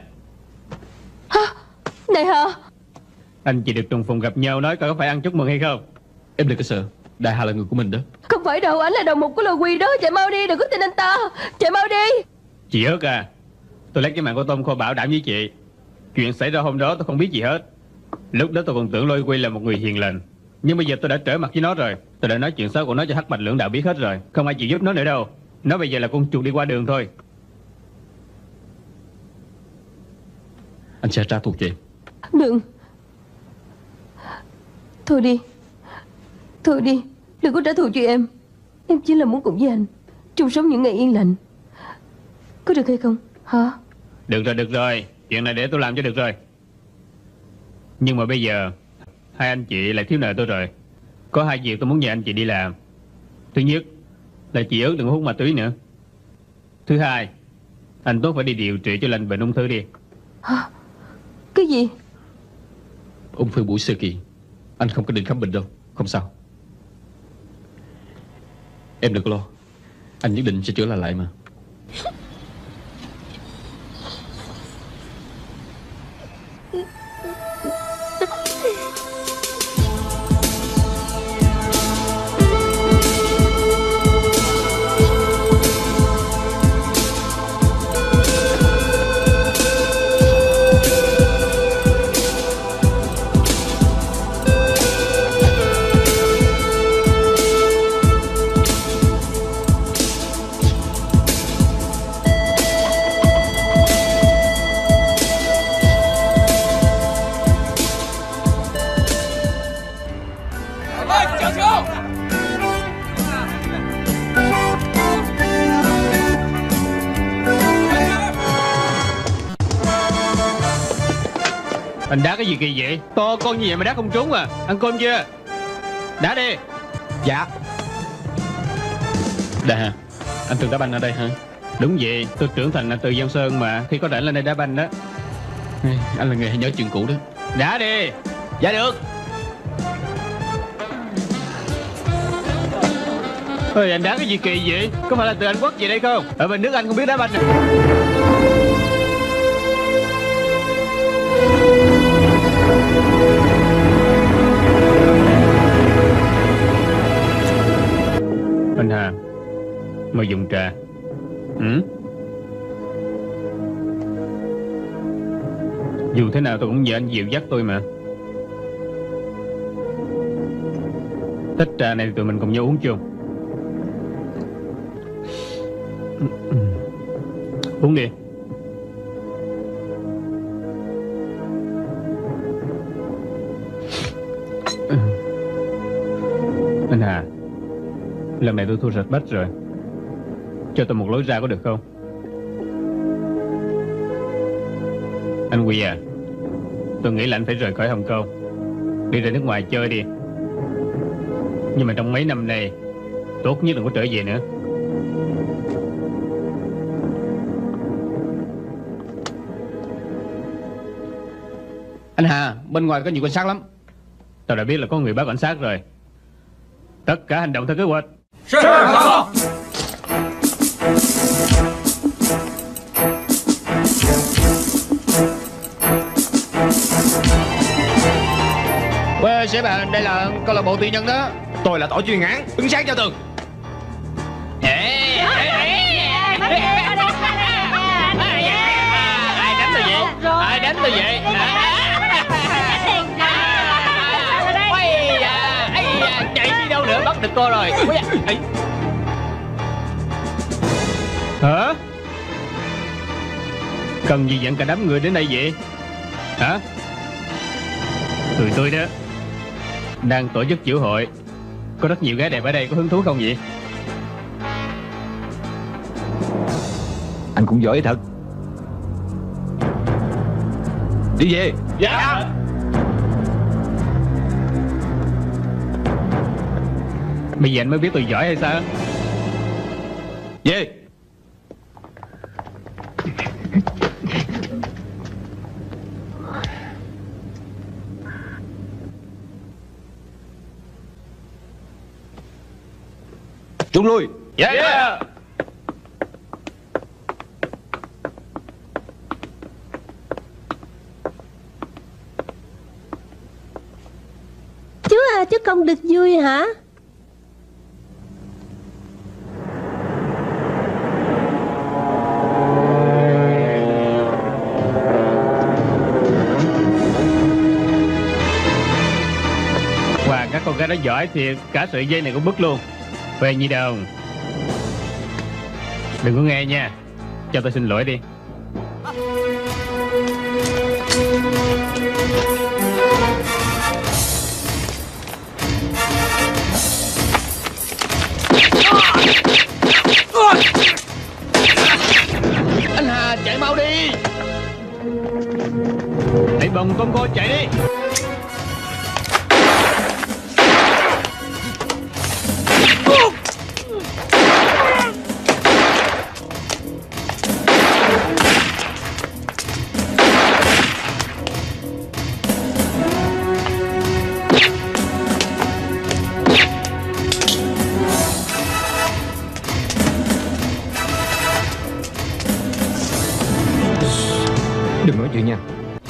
Đại Hà, anh chị được trùng phùng gặp nhau nói coi có phải ăn chúc mừng hay không? Em đừng có sợ, Đại Hà là người của mình đó. không phải đâu, anh là đầu mục của lôi quy đó. Chạy mau đi, đừng có tin anh ta. Chạy mau đi. Chị ớt à, tôi lấy cái mạng của tôm khô bảo đảm với chị, chuyện xảy ra hôm đó tôi không biết gì hết. Lúc đó tôi còn tưởng lôi quy là một người hiền lành, nhưng bây giờ tôi đã trở mặt với nó rồi. Tôi đã nói chuyện xấu của nó cho Hắc Bạch Lưỡng Đạo biết hết rồi. Không ai chịu giúp nó nữa đâu. Nó bây giờ là con chuột đi qua đường thôi. Anh sẽ trả thù cho em. Đừng. Thôi đi. Thôi đi, đừng có trả thù cho em. Em chỉ là muốn cùng với anh chung sống những ngày yên lành. Có được hay không hả? Được rồi, được rồi, chuyện này để tôi làm cho được rồi. Nhưng mà bây giờ hai anh chị lại thiếu nợ tôi rồi. Có hai việc tôi muốn nhờ anh chị đi làm. Thứ nhất là chị ớt đừng có hút ma túy nữa. Thứ hai, anh Tốt phải đi điều trị cho lành bệnh ung thư đi. Hả? Cái gì? Ung thư bụi sơ kỳ. Anh không có định khám bệnh đâu. Không sao. Em đừng có lo, anh nhất định sẽ chữa lành lại mà. Anh đá cái gì kỳ vậy? To con như vậy mà đá không trúng à? Ăn cơm chưa? Đá đi. Dạ. Đại Hà, anh từng đá banh ở đây hả? Đúng vậy, tôi trưởng thành là từ Giang Sơn mà. Khi có rảnh lên đây đá banh đó. Anh là người hay nhớ chuyện cũ đó. Đá đi. Dạ được. Ôi, anh đá cái gì kỳ vậy? Có phải là từ Anh Quốc về đây không? Ở bên nước Anh không biết đá banh à? Anh Hà, mời dùng trà. Ừ? Dù thế nào tôi cũng nhờ anh dìu dắt tôi mà. Tách trà này tụi mình cùng nhau uống chung. Uống đi. Anh Hà, lần này tôi thua sạch bách rồi. Cho tôi một lối ra có được không? Anh Quy à, tôi nghĩ là anh phải rời khỏi Hồng Kông, đi ra nước ngoài chơi đi. Nhưng mà trong mấy năm này tốt nhất đừng có trở về nữa. Anh Hà, bên ngoài có nhiều cảnh sát lắm. Tao đã biết là có người báo cảnh sát rồi. Tất cả hành động theo kế hoạch. Quê sếp à, đây là câu lạc bộ tư nhân đó. Tôi là tổ chuyên án, ứng sáng cho tường. Ai đánh tôi vậy? Ai đánh tôi vậy? Chạy đi đâu nữa, bắt được cô rồi. Hả? Cần gì dẫn cả đám người đến đây vậy? Hả? Tụi tôi đó đang tổ chức giỗ hội, có rất nhiều gái đẹp ở đây, có hứng thú không vậy? Anh cũng giỏi thật. Đi về. Dạ. Bây giờ anh mới biết tôi giỏi hay sao? Về. Rút lui. Dạ. Yeah. Chú à, chú không được vui hả? Wow, các con gái đó giỏi thì cả sợi dây này cũng bứt luôn. Về Nhi Đồng, đừng có nghe nha, cho tôi xin lỗi đi. Anh Hà, chạy mau đi. Hãy bồng con cô chạy đi. Đừng nói chuyện nha.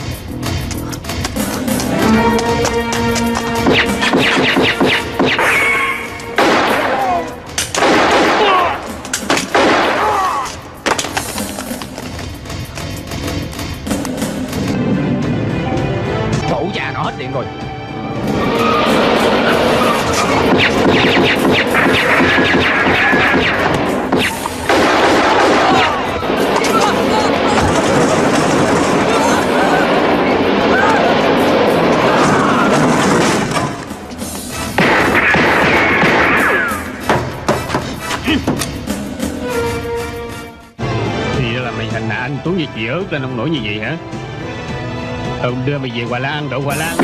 Cậu già nó hết điện rồi. Thì ra là mày hành hạ anh Tuấn như chị ớt lên ông nổi như vậy hả? Ông đưa mày về Hòa Lan ăn đậu Hòa Lan.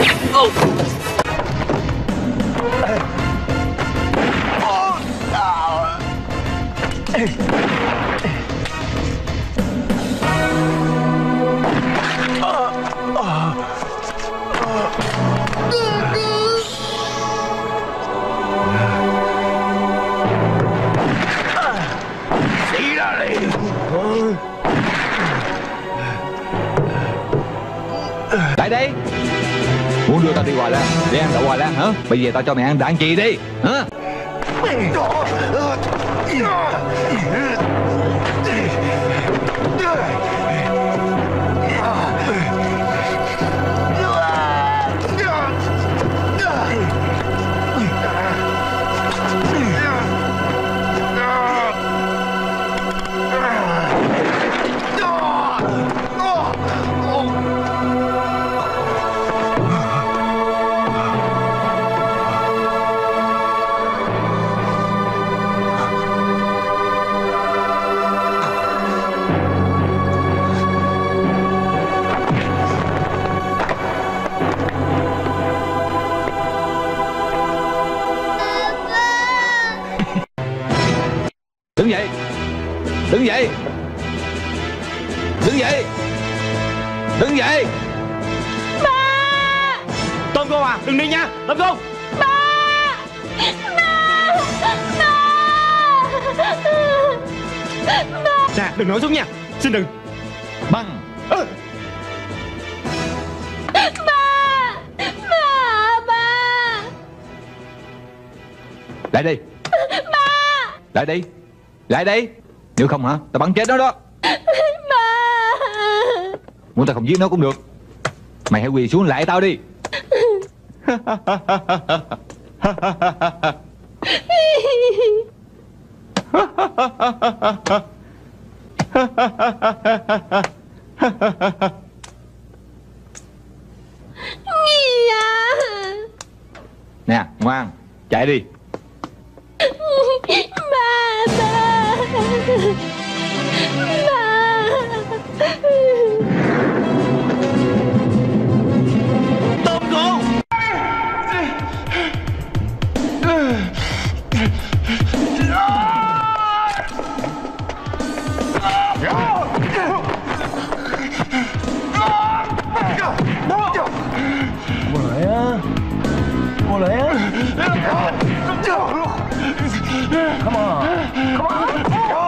Đi ra đi. Lại đây. Muốn đưa tao đi Hòa Lan để ăn đậu Hòa Lan hả? Bây giờ tao cho mày ăn đạn chì đi hả? Đứng dậy. Đứng dậy. Đứng dậy. Đứng dậy. Ba. Tôm cô à, đừng đi nha. Tôm cô. Ba. Ba. Ba. Ba. Cha, đừng nổi xuống nha. Xin đừng. Băng. Ừ. Ba. Ba. Ba. Lại đây. Ba. Lại đây. Lại đây. Nếu không hả, tao bắn chết nó đó. Ba. Muốn tao không giết nó cũng được. Mày hãy quỳ xuống lại tao đi. Nè, ngoan, chạy đi. Ba, ba. Ba. Tôm cô. Cô lại á. Cô lại á. Come on. Come on.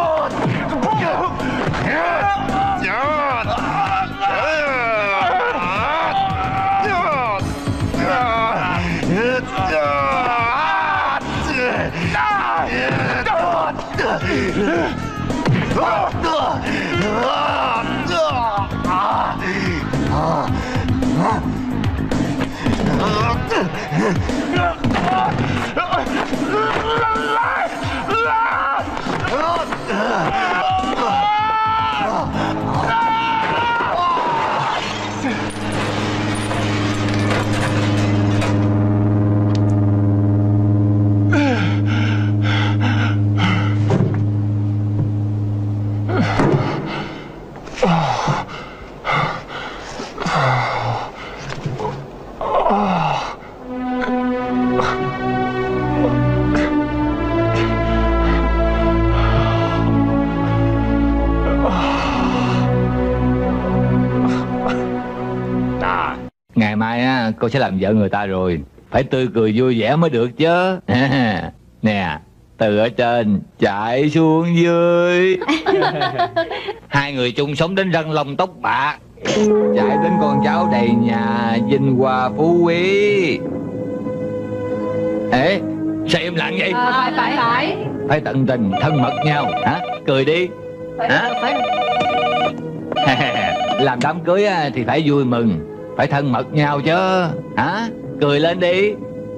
Ngày mai á, cô sẽ làm vợ người ta rồi. Phải tươi cười vui vẻ mới được chứ. Nè, từ ở trên chạy xuống dưới. Hai người chung sống đến răng lông tóc bạc, chạy đến con cháu đầy nhà vinh hoa phú quý. Ê, sao im lặng vậy? À, phải phải phải Phải tận tình thân mật nhau hả? Cười đi. phải, Hả? phải. Làm đám cưới á, thì phải vui mừng, phải thân mật nhau chứ. Hả? Cười lên đi.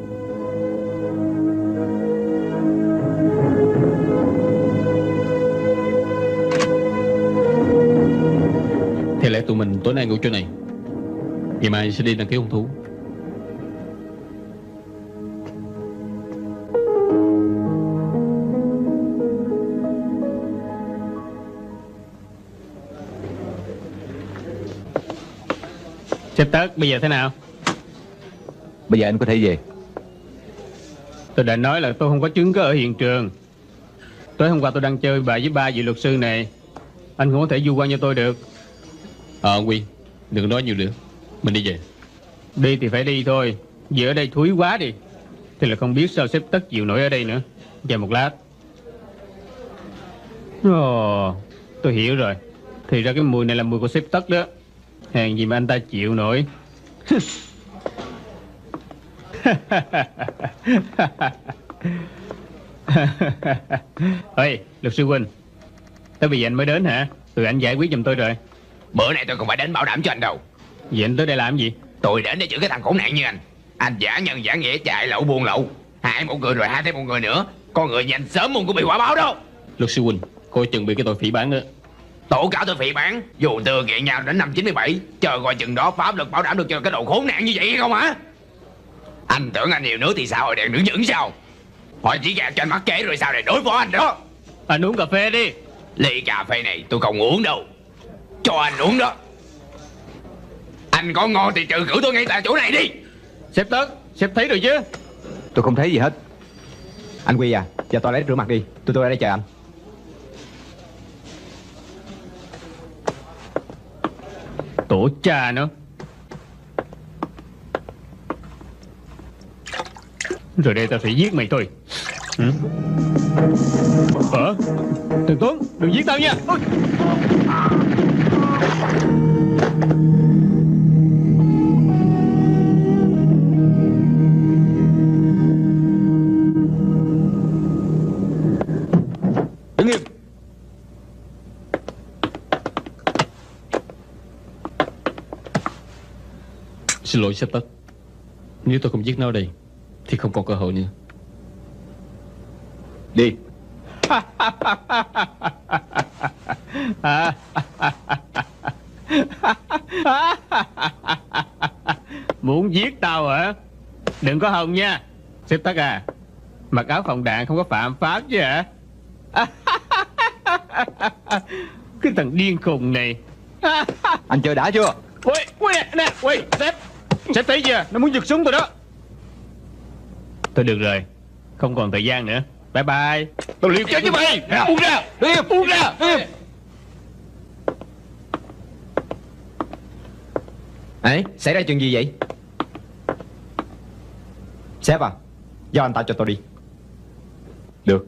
Thì lẽ tụi mình tối nay ngủ chỗ này, ngày mai sẽ đi đăng ký hôn thú. Sếp Tất, bây giờ thế nào? Bây giờ anh có thể về. Tôi đã nói là tôi không có chứng cứ ở hiện trường. Tối hôm qua tôi đang chơi bài với ba vị luật sư này. Anh không có thể du quan cho tôi được. Ờ ông Quy, đừng nói nhiều nữa, mình đi về. Đi thì phải đi thôi. Vì ở đây thúi quá đi. Thì là không biết sao sếp Tất chịu nổi ở đây nữa. Chờ một lát. Ồ, tôi hiểu rồi. Thì ra cái mùi này là mùi của sếp Tất đó. Hèn gì mà anh ta chịu nổi. Ê, luật sư Huynh, tới bây giờ anh mới đến hả? Tụi anh giải quyết giùm tôi rồi. Bữa nay tôi không phải đến bảo đảm cho anh đâu. Vậy anh tới đây làm gì? Tôi đến để chữa cái thằng khốn nạn như anh. Anh giả nhân giả nghĩa chạy lậu buôn lậu, hại một người rồi hại thêm một người nữa. Con người như anh sớm muộn cũng bị quả báo đâu. Luật sư Huynh, coi chừng bị cái tội phỉ báng nữa. Tố cáo tôi phỉ báng, dù từ kiện nhau đến năm chín mươi bảy, chờ coi chừng đó pháp luật bảo đảm được cho cái đồ khốn nạn như vậy hay không hả? Anh tưởng anh nhiều nước thì sao rồi đèn đứng vững sao? Họ chỉ gạt cho anh mắc kế rồi sao để đối phó anh đó. Anh uống cà phê đi. Ly cà phê này tôi không uống đâu, cho anh uống đó. Anh có ngon thì trừ khử tôi ngay tại chỗ này đi. Sếp Tất, sếp thấy rồi chứ? Tôi không thấy gì hết. Anh Quy à, giờ toilet rửa mặt đi, tôi tôi ở đây chờ anh. Tổ cha nó. Rồi đây tao sẽ giết mày thôi. Ừ? Ờ? Thằng Tuấn, đừng giết tao nha. Ôi. Đứng im. Xin lỗi sếp Tất, nếu tôi không giết nó ở đây thì không còn cơ hội nữa. Đi. Muốn giết tao hả? Đừng có hòng nha. Sếp Tắc à, mặc áo phòng đạn không có phạm pháp chứ hả? Cái thằng điên khùng này. Anh chơi đã chưa? Ui, ui nè, ui, sếp. Sếp thấy chưa? Nó muốn giật súng tôi đó. Thôi được rồi, không còn thời gian nữa. Bye bye. Tôi liều chết với mày. Buông ra, buông ra. Ấy, xảy ra chuyện gì vậy? Sếp à, do anh ta cho tôi đi. Được.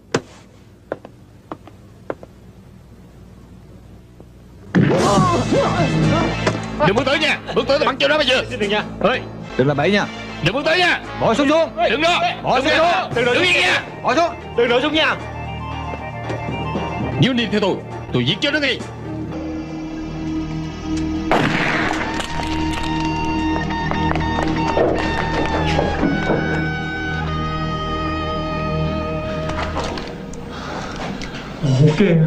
Đừng bước tới nha. Bước tới tôi bắn cho nó bây giờ. Đừng nha. Ơi, đừng làm bậy nha. Đừng bước tới nha. Bỏ xuống xuống. Đừng đó. Bỏ xuống xuống. Đừng đứng yên nha. Bỏ xuống. Đừng nổ súng nha. Nếu đi theo tôi, tôi giết chết nó ngay. Ok.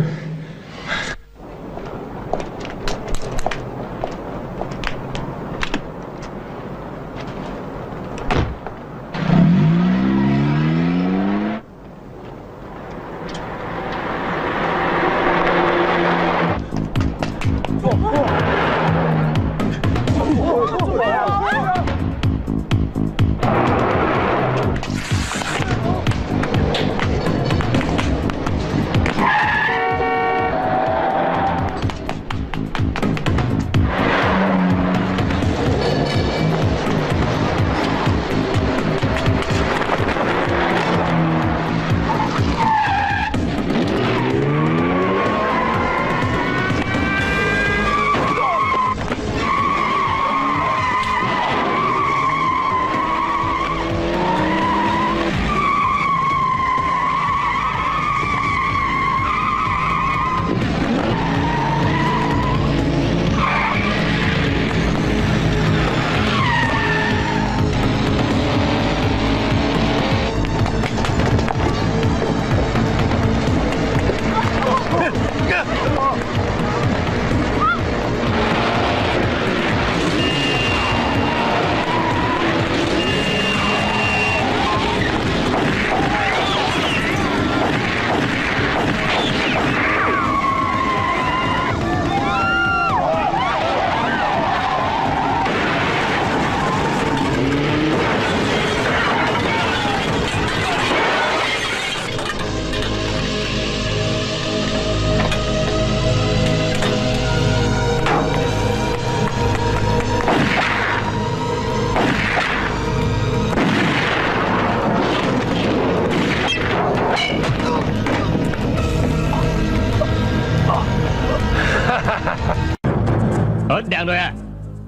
Hết đạn rồi à?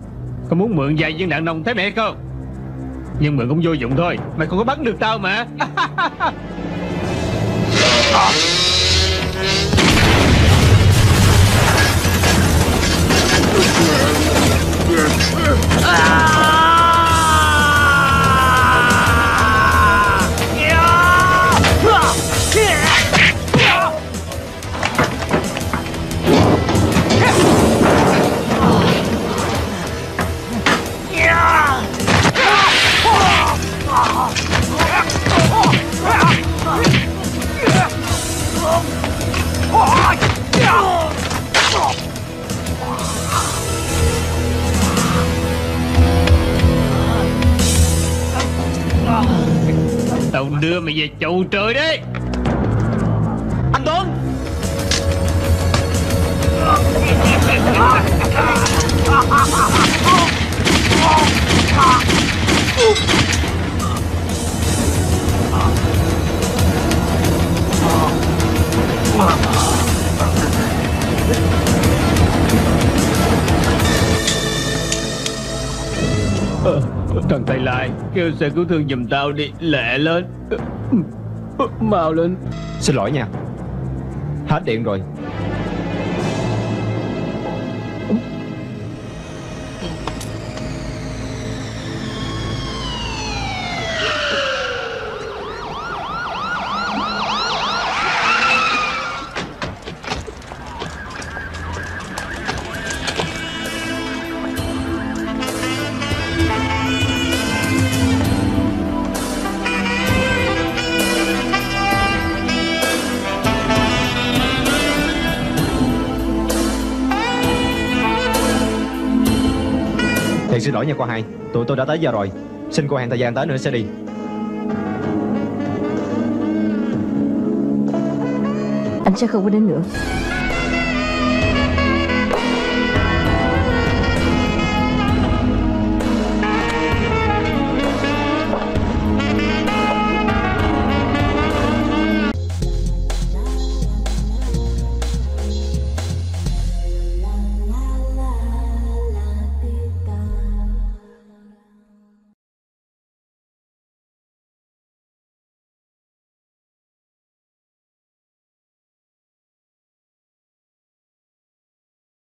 Có muốn mượn vài viên đạn nòng thế mẹ không? Nhưng mượn cũng vô dụng thôi. Mày không có bắn được tao mà. Tao đưa mày về chầu trời đấy. Anh Tuấn. Ờ, thằng Tây Lai, kêu xe cứu thương giùm tao đi, lẹ lên. Mau lên. Xin lỗi nha, hết điện rồi. xin lỗi nha cô hai. Tụi tôi đã tới giờ rồi. Xin cô hẹn thời gian tới nữa sẽ đi. Anh sẽ không có đến nữa.